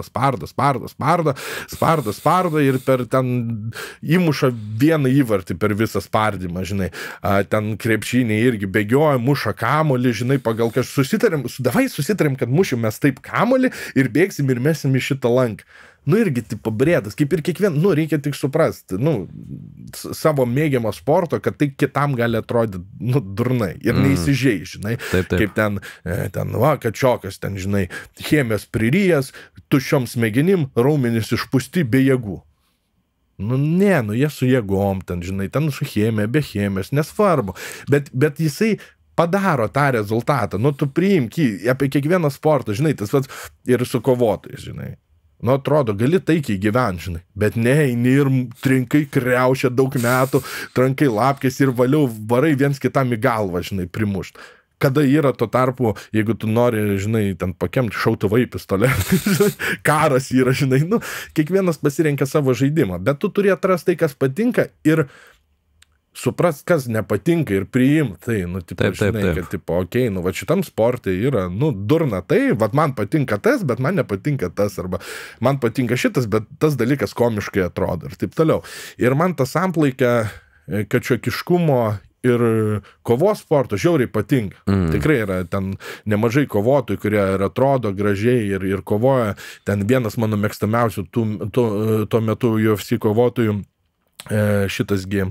spardo ir per ten įmuša vieną įvartį per visą spardymą, žinai. Ten krepšiniai irgi bėgioja, muša kamuolį, žinai, pagal kažką susitarėm, kad mušim mes taip kamuolį ir bėgsim ir mesim į šitą lanką. Nu irgi tipo brėdas, kaip ir kiekvien, nu reikia tik suprasti, nu, savo mėgiamą sporto, kad tai kitam gali atrodyti, nu, durnai ir neįsižei, žinai, taip. Kaip ten, va, kačiokas, ten, žinai, chemijos priryjas, tuščiom smegenim, raumenys išpūsti be jėgų. Nu, ne, nu, jie su jėgom, ten, žinai, ten su chemija, be chemijos, nesvarbu, bet jisai padaro tą rezultatą, nu, tu priimk apie kiekvieną sportą, žinai, tas pats ir su kovotojais, žinai. Nu, atrodo, gali taikiai gyventi, žinai, bet neini ir trinkai kriaušia daug metų, trankai lapkės ir valiau varai viens kitam į galvą, žinai, primušt. Kada yra tuo tarpu, jeigu tu nori, žinai, ten pakemti šautuvai pistolę, karas yra, žinai, nu, kiekvienas pasirenka savo žaidimą, bet tu turi atrasti tai, kas patinka ir suprast, kas nepatinka ir priimti tai, nu, tipo, žinai, kad, tipo, okei, nu, va šitam sportai yra, nu, durna tai, va man patinka tas, bet man nepatinka tas, arba man patinka šitas, bet tas dalykas komiškai atrodo ir taip toliau. Ir man tas samplaika kačiokiškumo ir kovos sporto žiauriai patinka. Tikrai yra ten nemažai kovotojų, kurie ir atrodo gražiai ir kovoja. Ten vienas mano mėgstamiausių tuo metu UFC kovotojų šitasgi.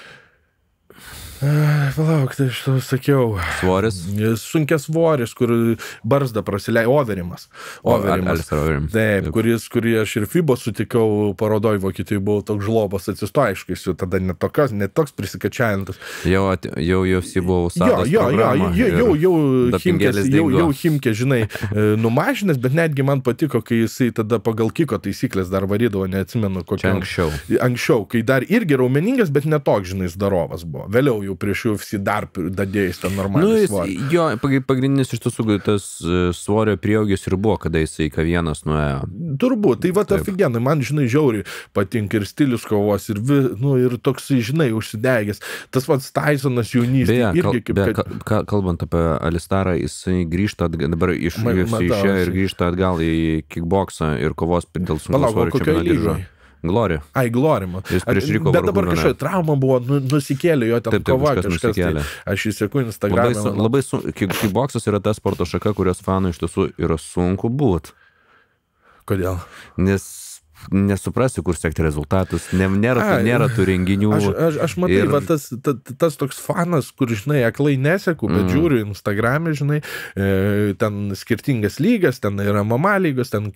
Palauk, tai aš tau sakiau. Svoris? Sunkias svoris, kur barzda prasileidžia, Overimas. Taip, kurį aš ir FIBO sutikau parodoj Vokietijai, buvau toks žlobas atsistoja, aišku, jis jau tada netoks prisikačiajantas. Jau FC buvau sados programą. Jau Himkė, žinai, numažinęs, bet netgi man patiko, kai jisai tada pagal kiko taisyklės dar varydavo, neatsimenu kokią. Anksčiau, kai dar irgi raumeningas, bet netoks, žinai, zdarovas buvo. Vėliau jau prieš UFC dar dadėjęs ten normaliai svorį. Jo, pagrindinis iš tiesų tas svorio prieaugis ir buvo, kada jisai K1 nuėjo. Turbūt, tai va afigenai, man, žinai, žiauriai patinka ir stilius kovos, ir toks, žinai, užsidegęs. Tas pats Tysonas jaunystė. Kalbant apie Alistarą, jisai grįžta, dabar iš UFC išėjo ir grįžta atgal į kickboksą ir kovos dėl sunkių svorių čempionato. Glory. Glory. Bet dabar kažkokia trauma buvo, nusikėlė jo ten kova kažkas. Tai aš įsieku Instagram'e. Labai kickboksas yra ta sporto šaka, kurios fanų iš tiesų yra sunku būt. Kodėl? Nes nesuprasi, kur sekti rezultatus, nėra tų renginių. Aš matai, va, tas toks fanas, kur, žinai, aklai neseku, bet žiūriu Instagram'e, žinai, ten skirtingas lygas, ten yra MMA lygos, ten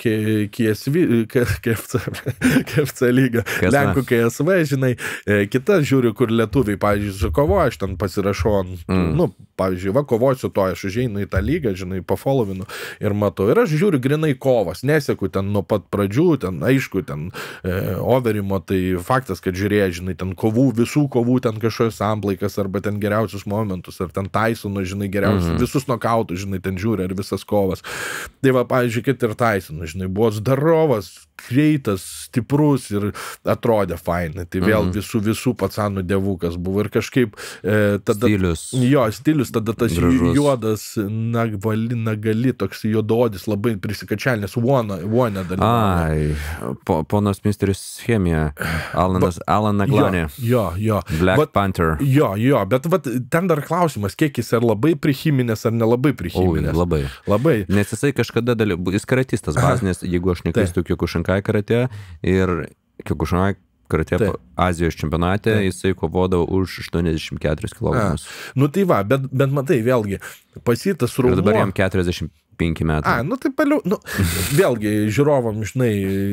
KFC lyga, Lenkų KSV, žinai, kitas žiūriu, kur lietuviai, pavyzdžiui, sukovoja, aš ten pasirašau, nu, pavyzdžiui, va, kovosiu to, aš užeinu į tą lygą, žinai, pafollowinu ir matau. Ir aš žiūriu grinai kovas, neseku ten nuo pat pradžių, ten, aišku, ten Overimo, tai faktas, kad žiūrėjo, žinai, ten visų kovų, ten kažkokios samplaikas, arba ten geriausius momentus, ar ten Tysono, žinai, geriausius, visus nokautus, žinai, ten žiūri, ar visas kovas. Tai va, pavyzdžiui, kad ir Tysono, žinai, buvo zdarovas, greitas, stiprus ir atrodė fainai. Tai vėl visų pacanų dievukas buvo ir kažkaip tada... Stilius. Jo, stilius, tada tas juodas nagali, toks juododis, labai prisikačialnės, One dalyvauja. Ponas misteris Chemija, Alan Naglani. Jo. Black Panther. Jo, bet ten dar klausimas, kiek jis ar labai prichiminės, ar nelabai prichiminės. Labai. Nes jisai kažkada jis karatistas bazinės, jeigu aš neklystu, Kyokushinkai karate ir Kyokushinkai karate Azijos čempionate, jisai kovodavo už 84 kg. Nu tai va, bet matai, vėlgi, pasitas rūmuo. Ir dabar jam 45 metų. Nu tai paliau, vėlgi, žiūrovam, žinai,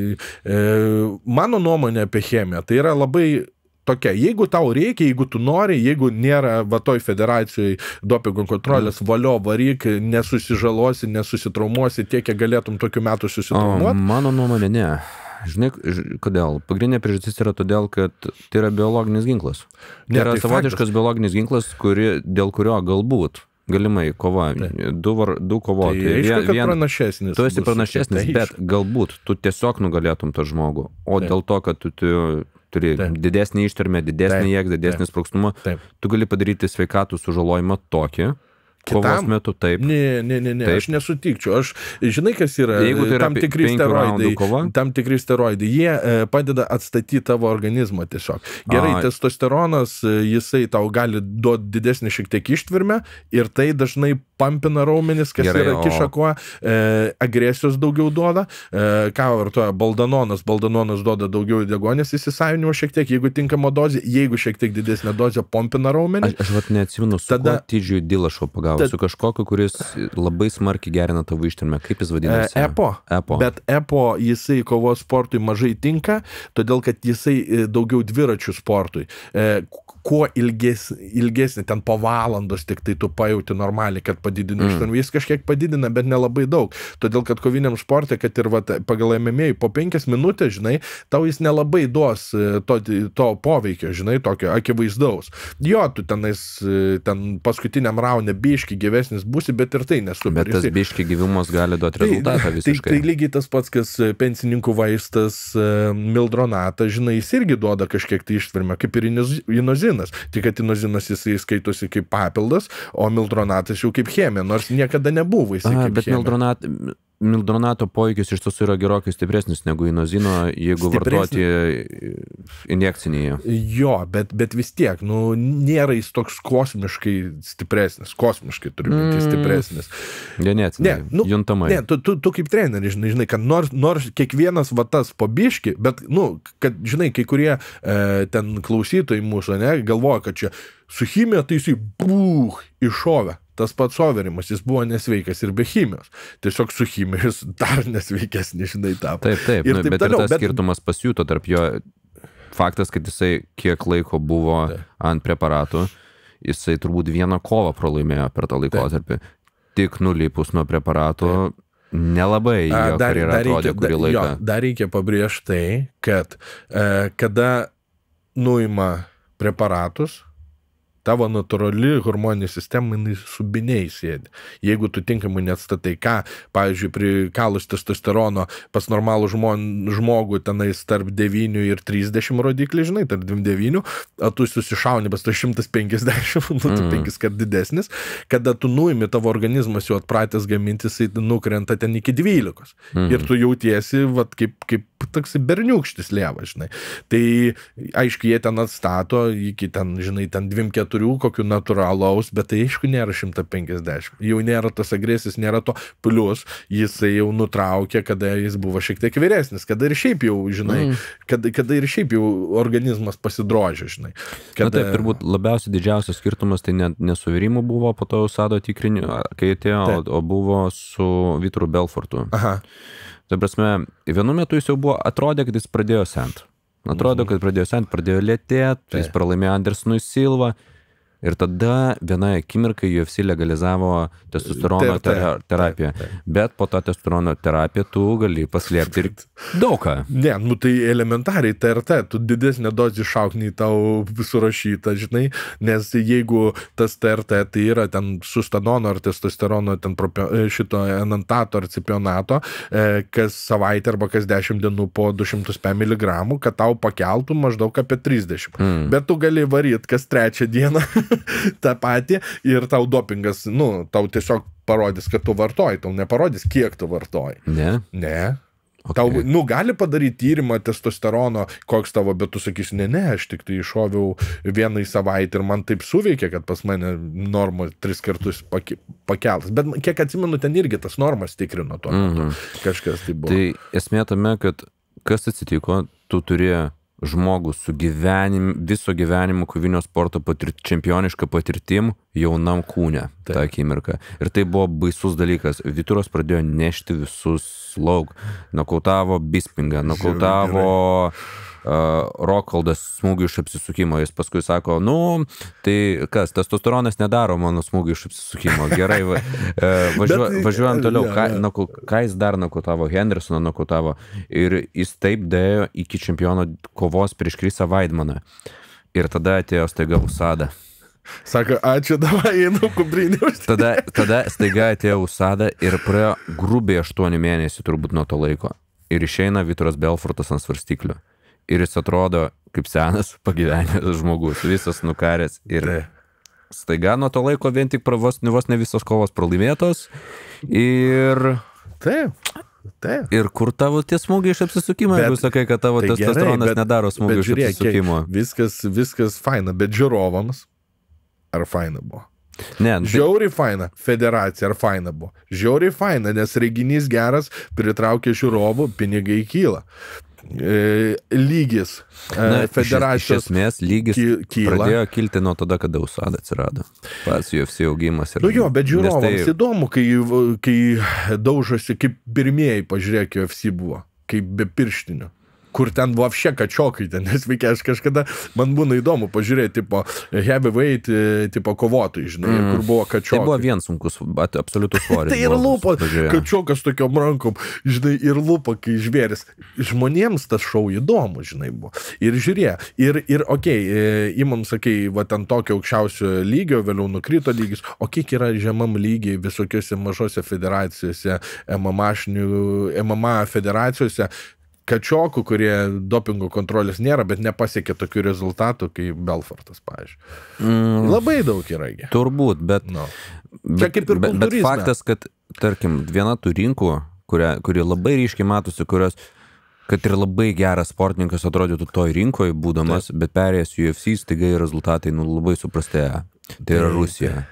mano nuomonė apie chemiją, tai yra labai tokia, jeigu tau reikia, jeigu tu nori, jeigu nėra va toj federacijai dopingo kontrolės, valio varyk, nesusižalosi, nesusitraumuosi tiek, kiek galėtum tokių metų susitraumuoti. Mano nuomonė, ne. Žinai, kodėl? Pagrindinė priežastis yra todėl, kad tai yra biologinis ginklas. Tai yra savotiškas biologinis ginklas, dėl kurio galbūt galimai kova. Du kovotojai. Tai aišku, kad pranašesnis. Tu esi pranašesnis, bet galbūt tu tiesiog nugalėtum tą žmogų. O dėl to, kad tu turi didesnį ištvermę, didesnį jėgą, didesnį sprogstumą, tu gali padaryti sveikatų sužalojimą tokį. Kovos metu taip. Ne, aš nesutikčiau. Žinai, kas yra, tam tikri steroidai, jie padeda atstatyti tavo organizmą tiesiog. Gerai, testosteronas, jisai tau gali duoti didesnį šiek tiek ištvermę ir tai dažnai pampina raumenis, kas yra kišakoje, agresijos daugiau duoda. Ką vartoja Baldanonas duoda daugiau deguonies įsisavinimo šiek tiek, jeigu tinkama dozė, jeigu šiek tiek didesnė dozė pompina raumenį. Aš neatsimenu, su kuo Tidžiui Dilašo pagavo gavo, su kažkokiu, kuris labai smarkiai gerina tavo ištvermę. Kaip jis vadinasi? EPO. Bet EPO jisai kovos sportui mažai tinka, todėl kad jisai daugiau dviračių sportui. Kuo ilgesnį, ten po valandos tik tai tu pajauti normaliai, kad padidini ištvermę. Jis kažkiek padidina, bet nelabai daug. Todėl, kad koviniam sporte, kad ir pagal MMA po 5 minutės, žinai, tau jis nelabai duos to poveikio, žinai, tokio akivaizdaus. Jo, tu ten paskutiniam raunde biški gyvesnis būsi, bet ir tai nesuber. Bet tas biški gyvimas gali duoti rezultatą visiškai. Tai lygiai tas pats, kas pensininkų vaistas mildronatas, žinai, jis irgi duoda kažkiek tai ištvermę, kaip ir inozinas. Tik kad inozinas jisai skaitosi kaip papildas, o mildronatas jau kaip chemija, nors niekada nebuvo jisai kaip chemija. Bet mildronato poveikis iš tiesų yra gerokai stipresnis negu inozino, jeigu vartoti injekcinėje. Jo, bet vis tiek, nėra jis toks kosmiškai stipresnis, kosmiškai turi būti stipresnis. Ganėtinai, juntamai. Ne, tu kaip treneris, žinai, kad nors kiekvienas vatas po biškį, bet, kad, žinai, kai kurie ten klausytojai mūsų, ne, galvoja, kad čia su chemija tai jisai iššovė. Tas pats overimas, jis buvo nesveikas ir be chemijos. Tiesiog su chemijos dar nesveikesnis, žinai, tapo. Taip, bet toliau, ir tas skirtumas pasijuto tarp jo. Faktas, kad jisai kiek laiko buvo ant preparatų, jisai turbūt vieną kovą pralaimėjo per tą laikotarpį. Tik nulipus nuo preparatų, nelabai jo karjera atrodė kurį laiką. Dar reikia pabrėžti tai, kad kada nuima preparatus, tavo natūrali hormoninė sistema, jinai subiniai sėdi. Jeigu tu tinkamai neatstatai, pavyzdžiui, prikalus testosterono pas normalų žmogų tenais tarp 9 ir 30 rodiklį, žinai, tarp 29, o tu susišauni, bet tu 150, tu 5 kart didesnis, kada tu nuimi, tavo organizmas jau atpratęs gaminti, jisai nukrenta ten iki 12. Ir tu jautiesi, kaip toks berniukštis lieva, žinai. Tai, aišku, jie ten atstato iki ten, žinai, ten 2-4 kokių natūralaus, bet tai aišku nėra 150. Jau nėra tos agresijos, nėra to. Plius jisai jau nutraukė, kada jis buvo šiek tiek vyresnis, kada ir šiaip jau, žinai, kada ir šiaip jau organizmas pasidrožė, žinai. Na taip, turbūt labiausiai didžiausias skirtumas tai ne su Vyrimu buvo po to Usado tikriniu, kai atėjo, o buvo su Vyturu Belfortu. Aha. Tai prasme, vienu metu jis jau buvo, atrodė, kad jis pradėjo sent. Pradėjo lėtėti, jis pralaimėjo Andersonui Silva. Ir tada vieną akimirką UFC legalizavo testosterono terapiją. Bet po to testosterono terapiją tu gali paslėpti ir daugą. Ne, tai elementariai TRT, tu didesnė dozė šaukniai tau surašyta, žinai, nes jeigu tas TRT tai yra ten sustanono ar testosterono, ten šito enantato ar cipionato, kas savaitę arba kas 10 dienų po 200 mg, kad tau pakeltų maždaug apie 30. Bet tu gali varyti kas 3 dieną tą patį ir tau dopingas, tau tiesiog parodys, kad tu vartoji, tau neparodys, kiek tu vartoji. Ne? Okay. Tau, gali padaryti tyrimą testosterono, koks tavo, bet tu sakysi, ne, aš tik tai iššoviau vieną į savaitę ir man taip suveikė, kad pas mane norma 3 kartus pakeltas. Bet kiek atsimenu, ten irgi tas normas tikrino tuo metu. Kažkas tai buvo. Tai esmė tame, kad kas atsitiko, tu turėjo žmogus su viso gyvenimo kovinio sporto čempionišką patirtim jaunam kūne tą akimirką. Ir tai buvo baisus dalykas. Vyturas pradėjo nešti visus lauk. Nokautavo Bispingą, nokautavo Rokaldas smūgių iš apsisukimo. Jis paskui sako, tai kas, testosteronas nedaro mano smūgių iš apsisukimo. Gerai, važiuojam toliau. Ką jis dar nokautavo? Hendersoną nokautavo. Ir jis taip dėjo iki čempiono kovos prieš Chrisą Weidmaną. Ir tada atėjo staiga Usada. Sako, ačiū, davai, einu kubrinius. Tada staiga atėjo Usada ir praėjo grubiai 8 mėnesių turbūt nuo to laiko. Ir išeina Vyturas Belfortas ant svarstyklių. Ir jis atrodo kaip senas pagyvenęs žmogus, visas nukaręs. Ir staiga nuo to laiko vien tik vos ne visos kovos pralaimėtos. Ir... Taip. Ir kur tavo tie smūgiai iš apsisukimo, jeigu sakai, kad tavo testosteronas nedaro smūgių iš apsisukimo. Viskas faina, bet žiūrovams ar faina buvo? Ne, žiauriai faina, federacija ar faina buvo? Žiauriai faina, nes reginys geras, pritraukia žiūrovų, pinigai kyla. lygis federacijos iš esmės lygis pradėjo kilti nuo tada, kada USADA atsirado. Pats UFC augimas. Nu jo, bet žiūrovams įdomu, kai daužosi, kaip pirmieji, pažiūrėk, UFC buvo, kaip be pirštinių. Kur ten buvo apšė kačiokai, ten nesveikia, aš kažkada, man būna įdomu pažiūrėti, tipo, heavyweight, tipo, kovotojai, žinai, kur buvo kačiokai. Tai buvo vien sunkus, absoliutus svoris. Tai ir lupa, kačiokas tokiom rankom, žinai, ir lupa, kai žvėris. Žmonėms tas šou įdomu, žinai, buvo. Ir žiūrė, ir okei, įmam, sakei, va, ten tokio aukščiausio lygio, vėliau nukrito lygis, o kiek yra žemam lygiai visokiose mažose federacijose, MMA federacijose, kačiokų, kurie dopingo kontrolės nėra, bet nepasiekė tokių rezultatų, kaip Belfortas, pavyzdžiui. Labai daug yra. Turbūt, bet... Čia kaip ir kultūrizme. Bet faktas, kad, tarkim, viena tų rinkų, kuri labai ryškiai matosi, kurios, kad ir labai geras sportininkas atrodytų toj rinkoje būdamas, bet perėjęs UFC, staiga rezultatai labai suprastėja. Tai yra Rusija.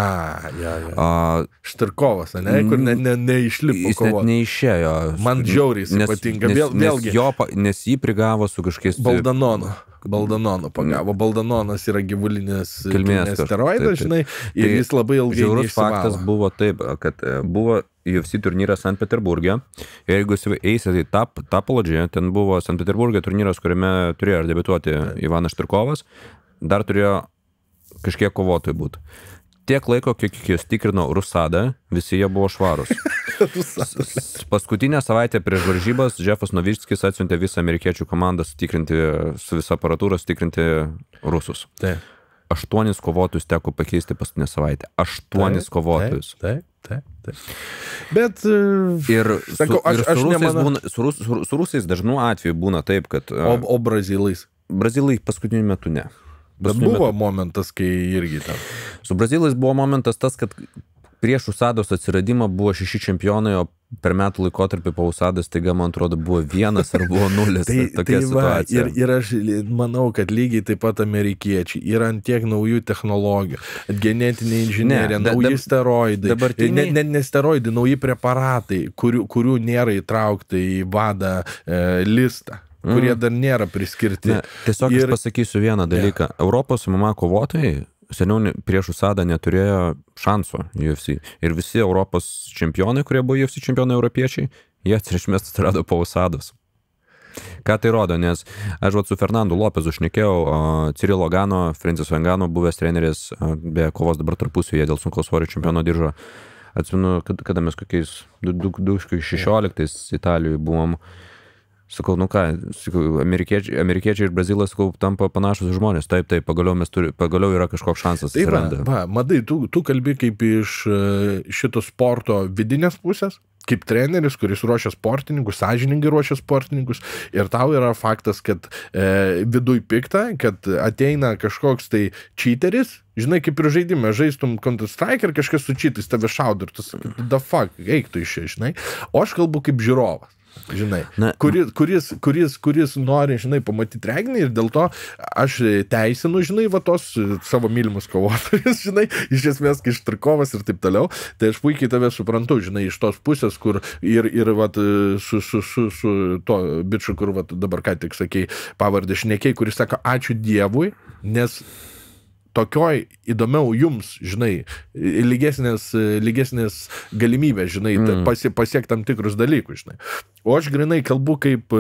Štirkovas, ne? Kur neišlipo kovoti. Jis net neišėjo. Man žiauriai patinka. Nes jį prigavo su kažkokiais... Baldanono pagavo. Baldanonas yra gyvulinės kilmės steroidas, žinai, ir jis labai ilgai neišsivalo. Žiaurus faktas buvo taip, kad buvo UFC turnyras Sankt Peterburge. Jeigu eisite į Tapolodžį, ten buvo Sankt Peterburge turnyras, kuriame turėjo debiutuoti Ivanas Štirkovas, dar turėjo kažkiek kovotojų būti. Tiek laiko, kiek jis tikrino USADA, visi jie buvo švarus. Paskutinę savaitę prieš varžybas Jeffas Novickis atsiuntė visą amerikiečių komandą sutikrinti su visą aparatūrą, sutikrinti rusus. 8 kovotojus teko pakeisti paskutinę savaitę. 8 kovotojus. Taip. Bet... Ir su rusais dažnu atveju būna taip, kad... O brazilais? Brazilai paskutiniu metu ne. Bet buvo momentas, kai irgi ten. Su brazilais buvo momentas tas, kad prieš USADOS atsiradimą buvo 6 čempionai, o per metų laikotarpį po USADOS staiga, man atrodo, buvo 1 ar buvo 0. Tokia situacija. Ir aš manau, kad lygiai taip pat amerikiečiai yra ant tiek naujų technologijų, genetinė inžinerija, nauji steroidai, ne steroidai, nauji preparatai, kurių nėra įtraukta į VADA listą, kurie dar nėra priskirti. Tiesiog aš pasakysiu vieną dalyką. Europos MMA kovotojai seniau prieš USADA neturėjo šansų UFC. Ir visi Europos čempionai, kurie buvo UFC čempionai europiečiai, jie atsirado po USADOS. Ką tai rodo? Nes aš su Fernandu Lopezu šnekėjau, Cirilo Gano, Francis Vengano, buvęs treneris, be kovos dabar tarpusiuje dėl sunkaus svorio čempiono diržo. Atsimenu, kada mes kokiais 2016 Italijoje buvom. Sakau, nu ką, amerikiečiai ir Brazilai, sakau, tampa panašus žmonės. Taip, pagaliau yra kažkoks šansas atsiranda. Madai, tu kalbi kaip iš šito sporto vidinės pusės, kaip treneris, kuris ruošia sportininkus, sąžiningai ruošia sportininkus, ir tau yra faktas, kad viduj pikta, kad ateina kažkoks tai cheateris, žinai, kaip ir žaidime, žaistum Counter-Strike ir kažkas su cheatais tave šaudo ir tu sakai, the fuck, eik tu iš čia, žinai. O aš kalbu kaip žiūrovas. Žinai, kuris nori, žinai, pamatyti reginį, ir dėl to aš teisinu, žinai, va tos savo mylimus kovotojus, žinai, iš esmės, kai Štirkovas ir taip toliau, tai aš puikiai tave suprantu, žinai, iš tos pusės, kur ir va, su to biču, kur va, dabar ką tik sakei, pavardė šnekėjai, kuris sako, ačiū Dievui, nes tokioj įdomiau jums, žinai, lygesnės galimybės, žinai, pasiekti tam tikrus dalykus, žinai. O aš grinai kalbu kaip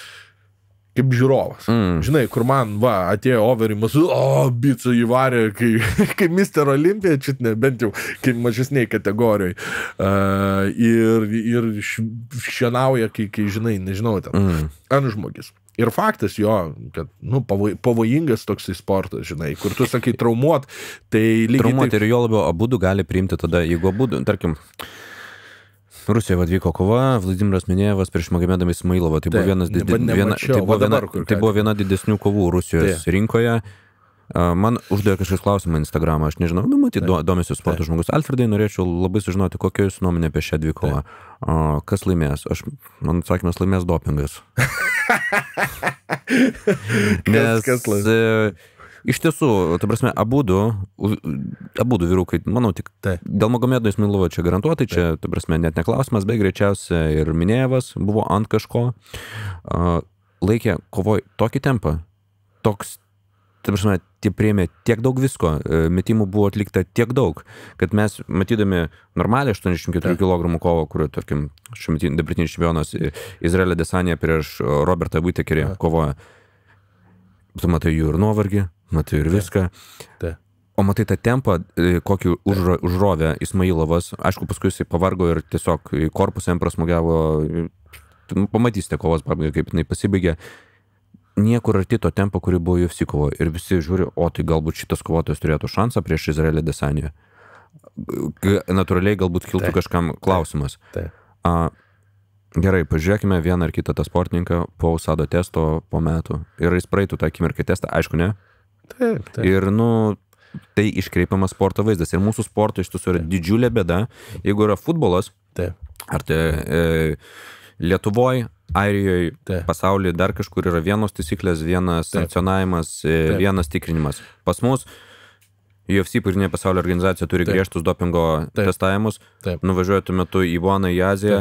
žiūrovas. Žinai, kur man, atėjo overimas, bicą įvarė, kai Mr. Olympija, čitne, bent jau, kaip mažesniai kategorijai. Ir šienauja, kai, žinai, nežinau, ten, antžmogis. Ir faktas jo, kad, pavojingas toksai sportas, žinai, kur tu sakai traumuot, tai lygiai... Traumuot ir jo labiau abudu gali priimti tada, jeigu abudu, tarkim, Rusijoje atvyko kova, Vladimiras Minejevas prieš Magomedą Ismailovą, tai buvo viena didesnių kovų Rusijos rinkoje. Man uždavė kažkas klausimą Instagramą, aš nežinau, matyt, domisi sporto žmogus. Alfredai, norėčiau labai sužinoti, kokia jūsų nuomonė apie šią dvikovą. Kas laimės? Man atsakymas, laimės dopingas. Nes iš tiesų, ta prasme, abudu vyrukai, manau, tik dėl Magomedo Ismailovo čia garantuotai, čia, ta prasme, net neklausimas, bet greičiausia ir Minejevas buvo ant kažko. laikė kovoj tokį tempą, toks, ta prasme, tie priėmė tiek daug visko, metimų buvo atlikta tiek daug, kad mes, matydami normalią 84 kg kovą, kur, tarkim, dabartinis čempionas Izraelio Desanija prieš Robertą Whittakerį kovoja, tu matai jų ir nuovargį, matai ir viską. O matai tą tempą, kokį užrovė Ismailovas, aišku, paskui jisai pavargo ir tiesiog į korpusą jam prasmugiavo, pamatysite kovos pabaigą, kaip jinai pasibaigė. Niekur arti to tempo, kurį buvo UFC kovo. Ir visi žiūri, o tai galbūt šitas kovotojas turėtų šansą prieš Izraelį Desaniją. Natūraliai galbūt kiltų kažkam klausimas. Gerai, pažiūrėkime vieną ar kitą tą sportininką po USADA testo po metų. Ir jis praeitų tą akimirką testą, aišku, ne? Taip. Ir, tai iškreipiamas sporto vaizdas. Ir mūsų sporto iš tiesų yra didžiulė bėda. Jeigu yra futbolas, ar tai Lietuvoje, Airijoje, pasaulyje, dar kažkur yra vienos taisyklės, vienas sankcionavimas, vienas tikrinimas. Pas mus UFC, pagrindinė pasaulio organizacija, turi griežtus dopingo testavimus. Nuvažiuoja tuo metu į Voną, į Aziją.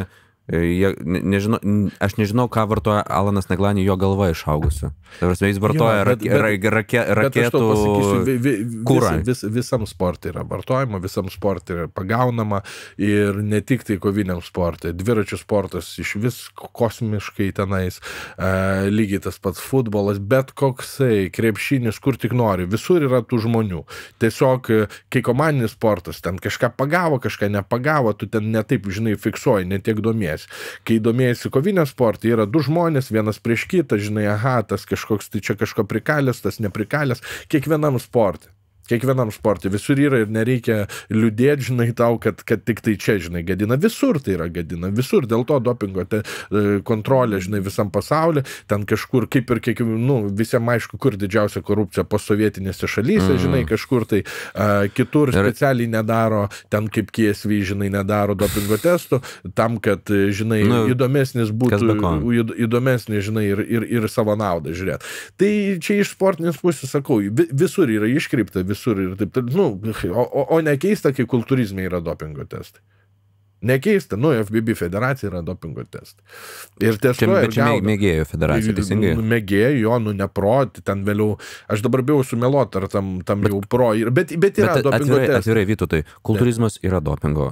Aš nežinau, ką vartoja Alanas Neglani, jo galva išaugusi. Jis vartoja raketų kūrą. Visam sportui yra vartojama, visam sportui yra pagaunama ir ne tik tai koviniam sportui. Dviračių sportas iš vis kosmiškai tenais, lygiai tas pats futbolas, bet koksai, krepšinis, kur tik nori, visur yra tų žmonių. Tiesiog, kai komandinis sportas, ten kažką pagavo, kažką nepagavo, tu ten netaip, žinai, fiksuoji, netiek domiesi. Kai domėjasi kovinio sportą, yra du žmonės, vienas prieš kitą, žinai, aha, tas kažkoks, tai čia kažko prikalės, tas neprikalės, kiekvienam sportui. Kiekvienam sportui visur yra ir nereikia liūdėti, žinai, tau, kad tik tai čia, žinai, gadina. Visur tai yra gadina. Visur. Dėl to dopingo kontrolė, žinai, visam pasaulyje. Ten kažkur, kaip ir visiems aišku, kur didžiausia korupcija posovietinėse šalyse, žinai, kažkur tai kitur specialiai nedaro, ten kaip KSV, žinai, nedaro dopingo testų, tam, kad, žinai, įdomesnis būtų, įdomesnis, žinai, ir savo naudą žiūrėti. Tai čia iš sportinės pusės sakau, visur yra iškreipta, visur ir taip, o nekeista, kai kultūrizme yra dopingo testai. Nekeista, FBB federacija yra dopingo testai. Ir testuoja. Čia mėgėjų federacija, teisingai? Mėgėjų, neproti, ten vėliau, aš dabar bijau sumeluoti, ar tam jau pro, bet yra dopingo testai. Atvirai, Vytautai, kultūrizmas yra dopingo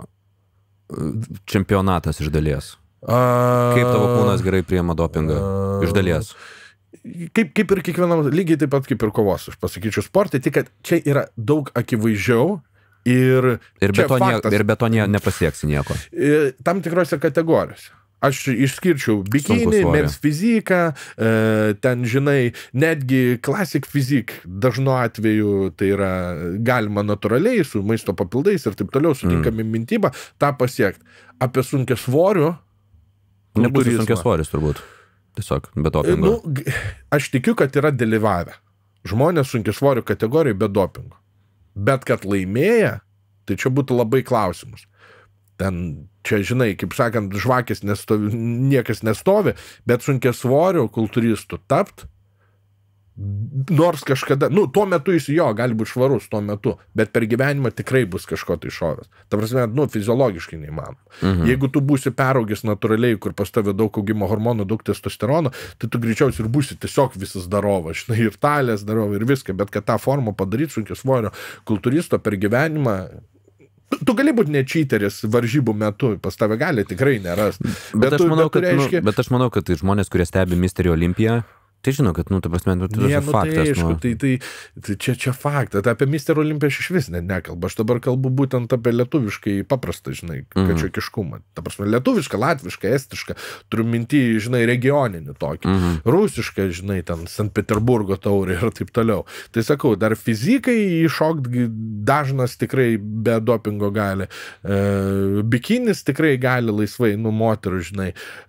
čempionatas iš dalies. Kaip tavo kūnas gerai priima dopingą iš dalies? Kaip ir kiekvienam, lygiai taip pat kaip ir kovos, aš pasakyčiau, sportai, tik kad čia yra daug akivaizdžiau ir be to nepasieksi nieko. Tam tikrose kategorijose. Aš išskirčiau bikini, mens fiziką, ten, žinai, netgi classic fizik dažnu atveju tai yra galima natūraliai su maisto papildais ir taip toliau sutinkami mintybą tą pasiekti. Apie sunkiasvorių nebus sunkiasvoris turbūt. Tiesiog, be dopingo. Aš tikiu, kad yra dalyvavę žmonės sunkiasvorių kategorijų be dopingo. Bet kad laimėja, tai čia būtų labai klausimus. Ten, čia, žinai, kaip sakant, žvakės niekas nestovi, bet sunkiasvorių kultūristų tapt, nors kažkada, tuo metu jis gali būti švarus tuo metu, bet per gyvenimą tikrai bus kažko tai šovęs. Ta prasme, fiziologiškai neįmanoma. Jeigu tu būsi peraugęs natūraliai, kur pas tave daug augimo hormonų, daug testosterono, tai tu greičiausiai ir būsi tiesiog visas darovas, žinai, ir talės darova ir viską, bet kad tą formą padaryti sunkiasvorio kultūristo per gyvenimą, tu gali būti ne čyteris varžybų metu, pas tave gali tikrai nerast. Bet aš manau, kad žmonės, kurie stebi Misterį Olimpiją, tai žinau, kad, ta prasme, tai faktas. Tai čia faktas. Apie Mister Olimpiją aš iš vis nekalbu. Aš dabar kalbu būtent apie lietuviškai paprastą, žinai, kačiokiškumą. Ta prasme, lietuvišką, latvišką, estišką, turiu minty, žinai, regioninį tokį. Rusišką, žinai, ten Sankt Peterburgo taurė ir taip toliau. Tai sakau, dar fizikai iššokti dažnas tikrai be dopingo gali. Bikinis tikrai gali laisvai, moterų, žinai,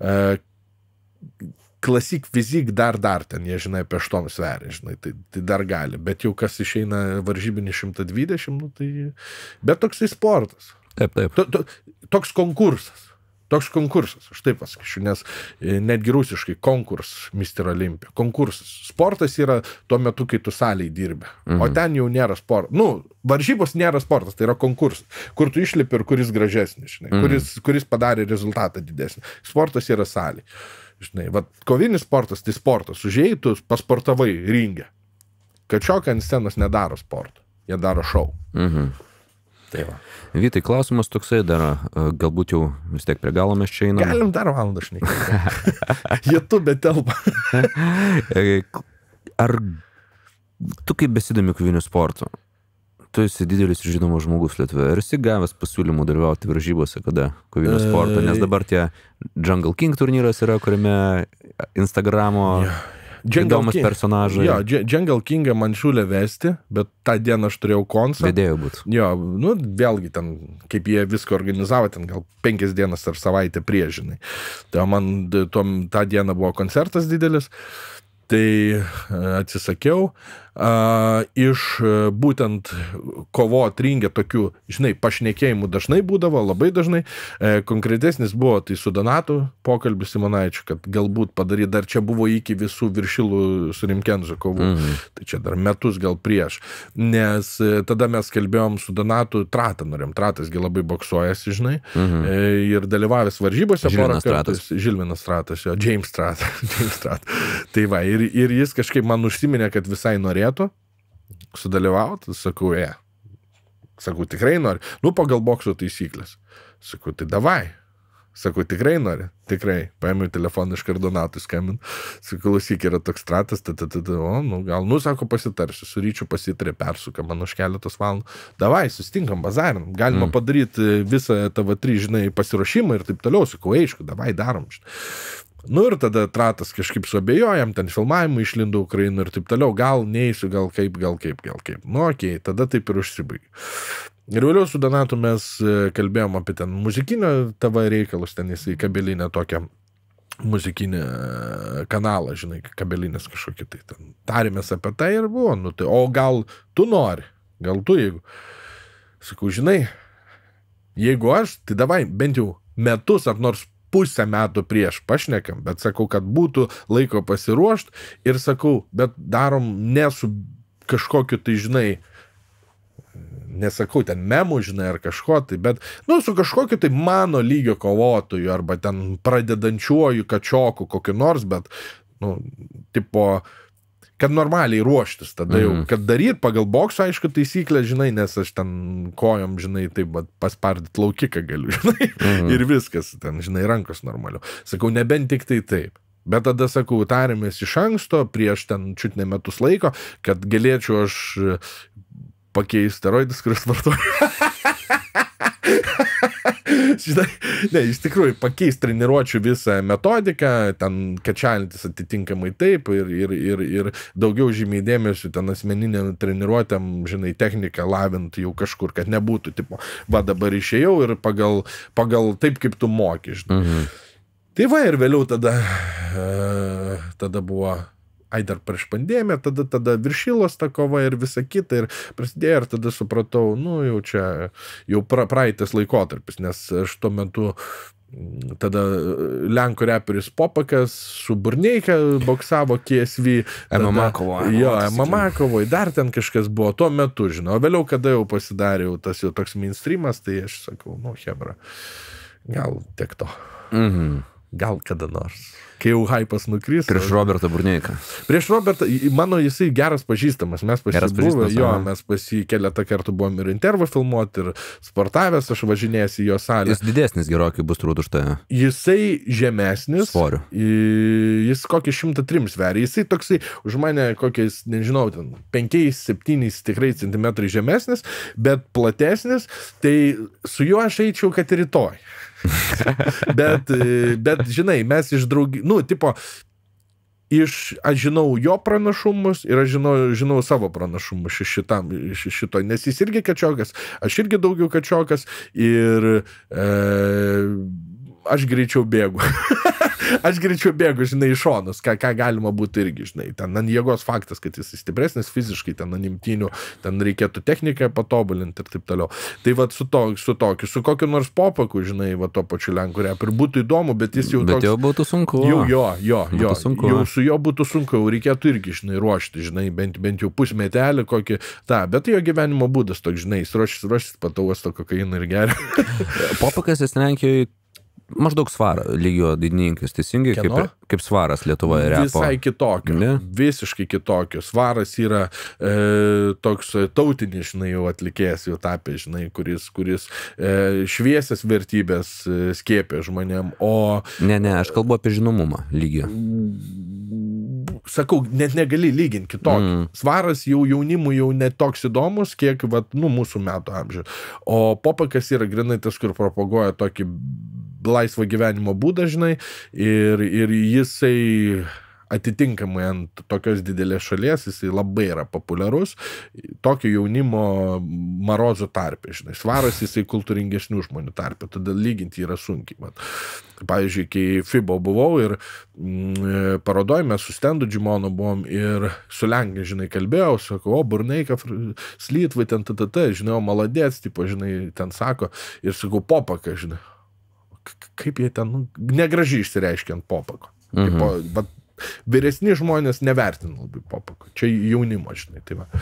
klasik fizik dar ten, jie, žinai, apie 8 sveria, žinai, tai dar gali, bet jau kas išeina varžybinį 120, tai... Bet toksai sportas. Taip. Toks konkursas, aš taip pasakyčiau, nes netgi rusiškai konkurs Mister Olympija, konkursas. Sportas yra tuo metu, kai tu salėj dirbi, o ten jau nėra sportas. Varžybos nėra sportas, tai yra konkursas, kur tu išlipi ir kuris gražesnis, žinai, kuris padarė rezultatą didesnį. Sportas yra salėj. Žinai, vat, kovinis sportas, tai sportas. Užėjai, tu pasportavai ringę. Kačiokai ant scenos nedaro sporto. Jie daro šou. Tai va. Vytai, klausimas toksai dar, galbūt jau vis tiek prie galo mes čia einame. Galim dar valandą šnekėti. YouTube telpa. Ar tu kaip besidomi koviniu sportu? Tu esi didelis ir žinomas žmogus Lietuvoje. Ar esi gavęs pasiūlymų dalyvauti varžybose, kada kovinio sporto? Nes dabar tie Jungle King turnyras yra, kuriame Instagramo... Įdomus personažai. Jo, Jungle Kingą man siūlė vesti, bet tą dieną aš turėjau koncą. Vedėjau būt. Jo, nu, vėlgi ten, kaip jie viską organizavo, ten gal 5 dienas ar savaitę prieš, žinai. Tai man tą dieną buvo koncertas didelis, tai atsisakiau. Iš būtent kovot ringę tokių, žinai, pašnekėjimų dažnai būdavo, labai dažnai. Konkretesnis buvo tai su Donatu pokalbis Simonaičiu, kad galbūt padaryti, dar čia buvo iki visų viršilų su Rimkenzo kovų. Tai čia dar metus gal prieš. Nes tada mes kalbėjom su Donatu Tratą norėjom. Tratasgi labai boksuojasi, žinai. Ir dalyvavęs varžybose porą kartus. Žilvinas Tratas, jo, James Trat. Tai va, ir jis kažkaip man užsiminė, kad visai norėtų sudalyvauti, sakau, sakau, tikrai nori. Nu, pagal bokso taisyklės. Sakau, tai davai. Sakau, tikrai nori. Tikrai. Paėmiau telefoną iš Donatui skambint. Sakau, klausyk, yra toks Tratas, nu, gal, nu, sako, pasitarsiu. Su Ryčiu pasitarė, persuka man už keletos valandų. Davai, sustinkam, bazarinam. Galima padaryti visą TV3, žinai, pasiruošimą ir taip toliau. Sakau, aišku, davai, darom. Nu ir tada Tratas kažkaip suabejojam, ten filmavimų išlindo Ukrainų ir taip toliau, gal neįsiu, gal kaip. Nu, okei, tada taip ir užsibaigė. Ir vėliau su Donatu mes kalbėjom apie ten muzikinio TV reikalus, ten jisai kabelinę tokią muzikinį kanalą, žinai, kabelinės kažkokį tai ten. Tarėmės apie tai ir buvo, nu tai, o gal tu nori, gal tu jeigu. Sakau, žinai, jeigu aš, tai davai bent jau metus ar nors pusę metų prieš pašnekam, bet sakau, kad būtų laiko pasiruošt ir sakau, bet darom ne su kažkokiu, tai žinai, nesakau, ten memų, žinai, ar kažko, tai, bet, nu, su kažkokiu tai mano lygio kovotoju, arba ten pradedančiuoju kačioku kokiu nors, bet, nu, tipo, kad normaliai ruoštis, tada jau, kad daryt pagal boksą, aišku, taisyklę, žinai, nes aš ten kojom, žinai, taip, paspardyt laukiką galiu, žinai, ir viskas, ten, žinai, rankos normaliu. Sakau, nebent tik tai taip. Bet tada, sakau, tarėmės iš anksto, prieš ten čiut ne metus laiko, kad galėčiau aš pakeisti steroidus, kuris vartoju. Žinai, ne, iš tikrųjų, pakeisti treniruočių visą metodiką, ten kačialintis atitinkamai taip ir daugiau žymiai dėmesio ten asmeniniam treniruotėm, žinai, techniką lavint jau kažkur, kad nebūtų, tipo, va dabar išėjau ir pagal taip, kaip tu moki, žinai. Tai va, ir vėliau tada buvo dar prieš pandemiją, tada viršilos ta kova ir visa kita ir prasidėjo ir tada supratau, nu jau čia, jau praeitas laikotarpis, nes aš tuo metu tada Lenkų reperis Popakas su Burneika boksavo KSV. MMA kovoje. Jo, MMA kovoje, dar ten kažkas buvo tuo metu, žinau. Vėliau, kada jau pasidarė tas jau toks mainstreamas, tai aš sakau, nu, hebra, gal tiek to. Gal kada nors. Kai jau hypas nukris. Prieš Robertą Burneiką. Prieš Robertą, mano jisai geras pažįstamas, mes pasibuvę, jo, mes keletą kartų buvom ir intervą filmuoti, ir sportavęs, aš važinėjęs į jo salę. Jis didesnis gerokai bus turbūt už tai. Jisai žemesnis. Svoriu. Jis kokį 103 sveria. Jisai toksai už mane kokiais, nežinau, 5-7 tikrai centimetrai žemesnis, bet platesnis, tai su juo aš eičiau, kad ir rytoj. bet, žinai, mes iš draugų, nu, tipo, aš žinau jo pranašumus ir aš žinau savo pranašumus šito, nes jis irgi kačiokas, aš irgi daugiau kačiokas ir aš greičiau bėgu. Aš greičiau bėgu, žinai, iš šonus, ką galima būtų irgi, žinai, ten ant jėgos faktas, kad jis stipresnis fiziškai, ten ant imtynių, ten reikėtų techniką patobulinti ir taip toliau. Tai vat su kokiu nors Popaku, žinai, va to pačiu Lenkų reperiu, ir būtų įdomu, bet jis jau toks... Bet jau būtų sunku. Jau su jo būtų sunku, jau reikėtų irgi, žinai, ruošti, žinai, bent jau pusmetelį kokį, bet jo gyvenimo būdas toks, žinai, jis ruošis patauos to kokainą ir geria. Popakas jis Lenkijoje Maždaug Svarą lygio dainininkas, teisingai, kaip Svaras Lietuvoje repo. Visai kitokio, ne? Visiškai kitokio. Svaras yra toks tautinis, žinai, jau atlikėjas jau tapė, žinai, kuris šviesias vertybės skiepė žmonėm, o... Ne, aš kalbu apie žinomumą lygio. Sakau, net negali lyginti kitokį. Svaras jau jaunimui jau net toks įdomus, kiek, mūsų metų amžių. O Popakas yra grinai tas, kur propaguoja tokį laisvą gyvenimo būdą, žinai, ir jisai atitinkamai ant tokios didelės šalies, jisai labai yra populiarus, tokio jaunimo marozų tarpe, žinai. Svaras jisai kultūringesnių žmonių tarpe, todėl lyginti yra sunkiai. Pavyzdžiui, kai FIBO buvau ir parodoj mes su Stendu Džimonu buvom ir su Lenkai, žinai, kalbėjau, sakau, Burneika, Slytvai, ten, žinai, maladėts, tipo, žinai, ten sako, ir sakau, Popaka, žinai. Kaip jie ten, negražiai išsireiškia ant Popako. Tipo, vyresni žmonės nevertina labai Popako. Čia jaunimo, žinai, tai va.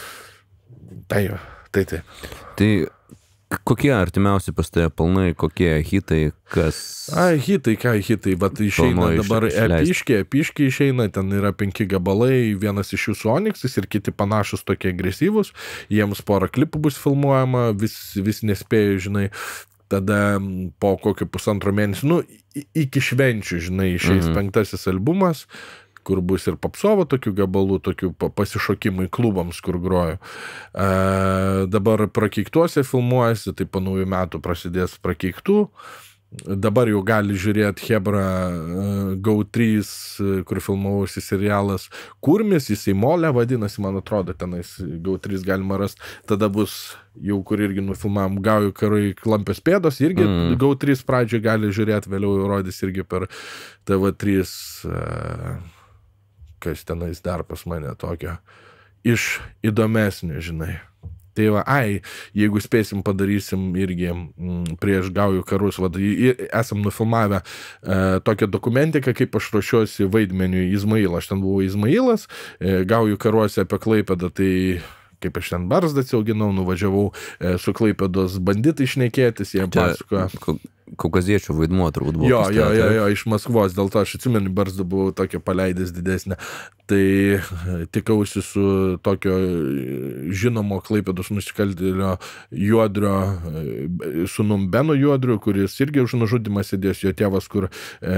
Tai. Tai kokie artimiausi pas tave planai, kokie hitai, kas... Hitai, bet išeina dabar epiškiai išeina, ten yra 5 gabalai, vienas iš jų su Onyx'is ir kiti panašus tokie agresyvus, jiems porą klipų bus filmuojama, vis nespėjau, žinai, tada po kokio 1,5 mėnesio, iki švenčių, žinai, išeis 5. albumas, kur bus ir popsovo tokių gabalų, tokių pasišokimai klubams, kur groju. Dabar Prakeiktuose filmuojasi, tai po naujų metų prasidės Prakeiktų. Dabar jau gali žiūrėti Hebra GO3, kur filmavosi serialas Kurmis, jisai Molė vadinasi, man atrodo, tenais GO3 galima rasti. Tada bus jau, kur irgi nufilmavom Gaujų karai Klampės pėdos, irgi GO3 pradžioje gali žiūrėti, vėliau rodys irgi per TV3, kas tenais dar pas mane tokio iš įdomesnio, žinai. Tai va, jeigu spėsim, padarysim irgi prieš Gaujų karus, esam nufilmavę tokią dokumentiką, kaip aš ruošiuosi vaidmeniui Izmailą. Aš ten buvau Izmailas, Gaujų karuose apie Klaipėdą, tai kaip aš ten barzdą auginau, nuvažiavau su Klaipėdos banditai šnekėtis, jie pasakojo. Kaukaziečių vaidmuo turbūt buvo. Jo, iš Maskvos, dėl to aš atsimenu, barzdą buvau tokia paleidęs didesnė. Tai tikausi su tokio žinomo Klaipėdos nusikaltėlio Juodrio, sūnum Benu Juodriu, kuris irgi už nužudymą sėdės, jo tėvas, kur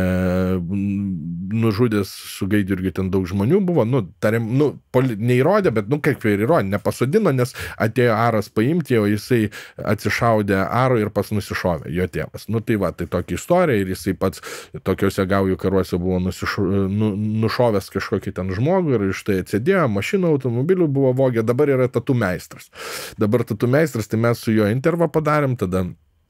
nužudęs su Gaidjurgiu ten daug žmonių buvo, neįrodė, bet kaip ir įrodė, nepasodino, nes atėjo Aras paimti, o jisai atsišaudė Aro ir pas nusišovė, jo tėvas. Tai va, tai tokia istorija ir jisai pats tokiuose Gaujų karuose buvo nušovęs kažkokį ten žmogų ir iš tai atsėdėjo, mašinų, automobilių buvo vogę, dabar yra tatų meistras. Tai mes su jo intervą padarėm, tada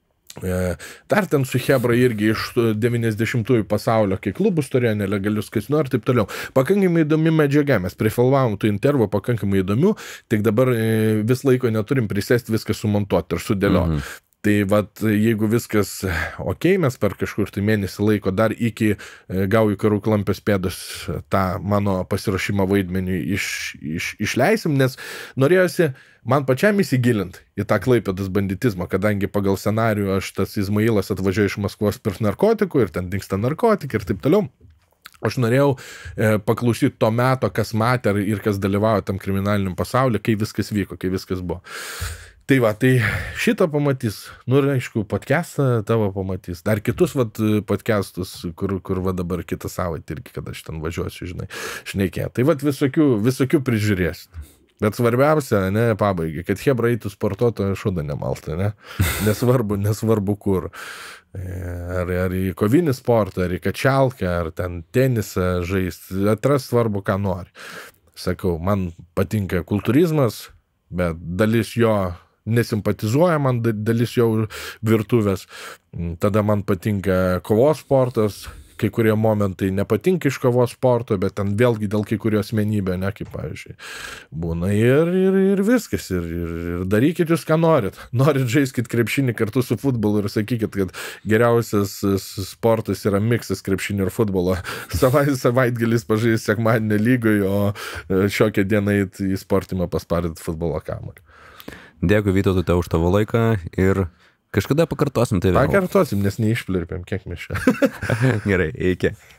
dar ten su Hebra irgi iš 90-ųjų pasaulio, kai klubus turėjo nelegalius kasino ir taip toliau. Pakankamai įdomi medžiaga, mes prifilmavom tų intervų pakankamai įdomių, tik dabar vis laiko neturim prisėsti viską sumontuoti ir sudėlioti. Tai vat, jeigu viskas mes per kažkur tai mėnesį laiko dar iki Gaujų karų Klampės pėdos tą mano pasiruošimą vaidmeniui išleisim, nes norėjosi man pačiam įsigilinti į tą Klaipėdos banditizmą, kadangi pagal scenarijų aš tas Izmailas atvažiuoja iš Maskvos pirkti narkotikų ir ten dingsta narkotikai ir taip toliau. Aš norėjau paklausyti to meto, kas matė ir kas dalyvavo tam kriminaliniam pasauliu, kai viskas vyko, kai viskas buvo. Tai va, tai šitą pamatys, ir aišku, podcastą tavo pamatys, dar kitus podcastus, kur dabar kitą savaitę irgi, kad aš ten važiuosiu, žinai, šnekėti. Tai va, visokių prižiūrėsit. Bet svarbiausia, pabaigai, kad Hebra eitų sportuotoją šūdą nemaltą, nesvarbu kur. Ar į kovinį sportą, ar į kačialką, ar ten tenisą žaisti, atras svarbu, ką nori. Sakau, man patinka kultūrizmas, bet dalis jo nesimpatizuoja, man dalis jau virtuvės. Tada man patinka kovos sportas, kai kurie momentai nepatinka iš kovos sporto, bet ten vėlgi dėl kai kurio asmenybė, kaip pavyzdžiui, būna ir viskas, ir darykit jūs, ką norit. Norit žaiskit krepšinį kartu su futbolu ir sakykit, kad geriausias sportas yra miksas krepšinio ir futbolo. Savaitgalis pažaisti sekmadienio lygoje, o šiokią dieną į sportimą pasparinti futbolo kamuolį. Dėkui, Vytautai, už tavo laiką ir Kažkada pakartosim tai vėl. Pakartosim, nes neišplirpėm, kiek mes čia. Gerai, iki.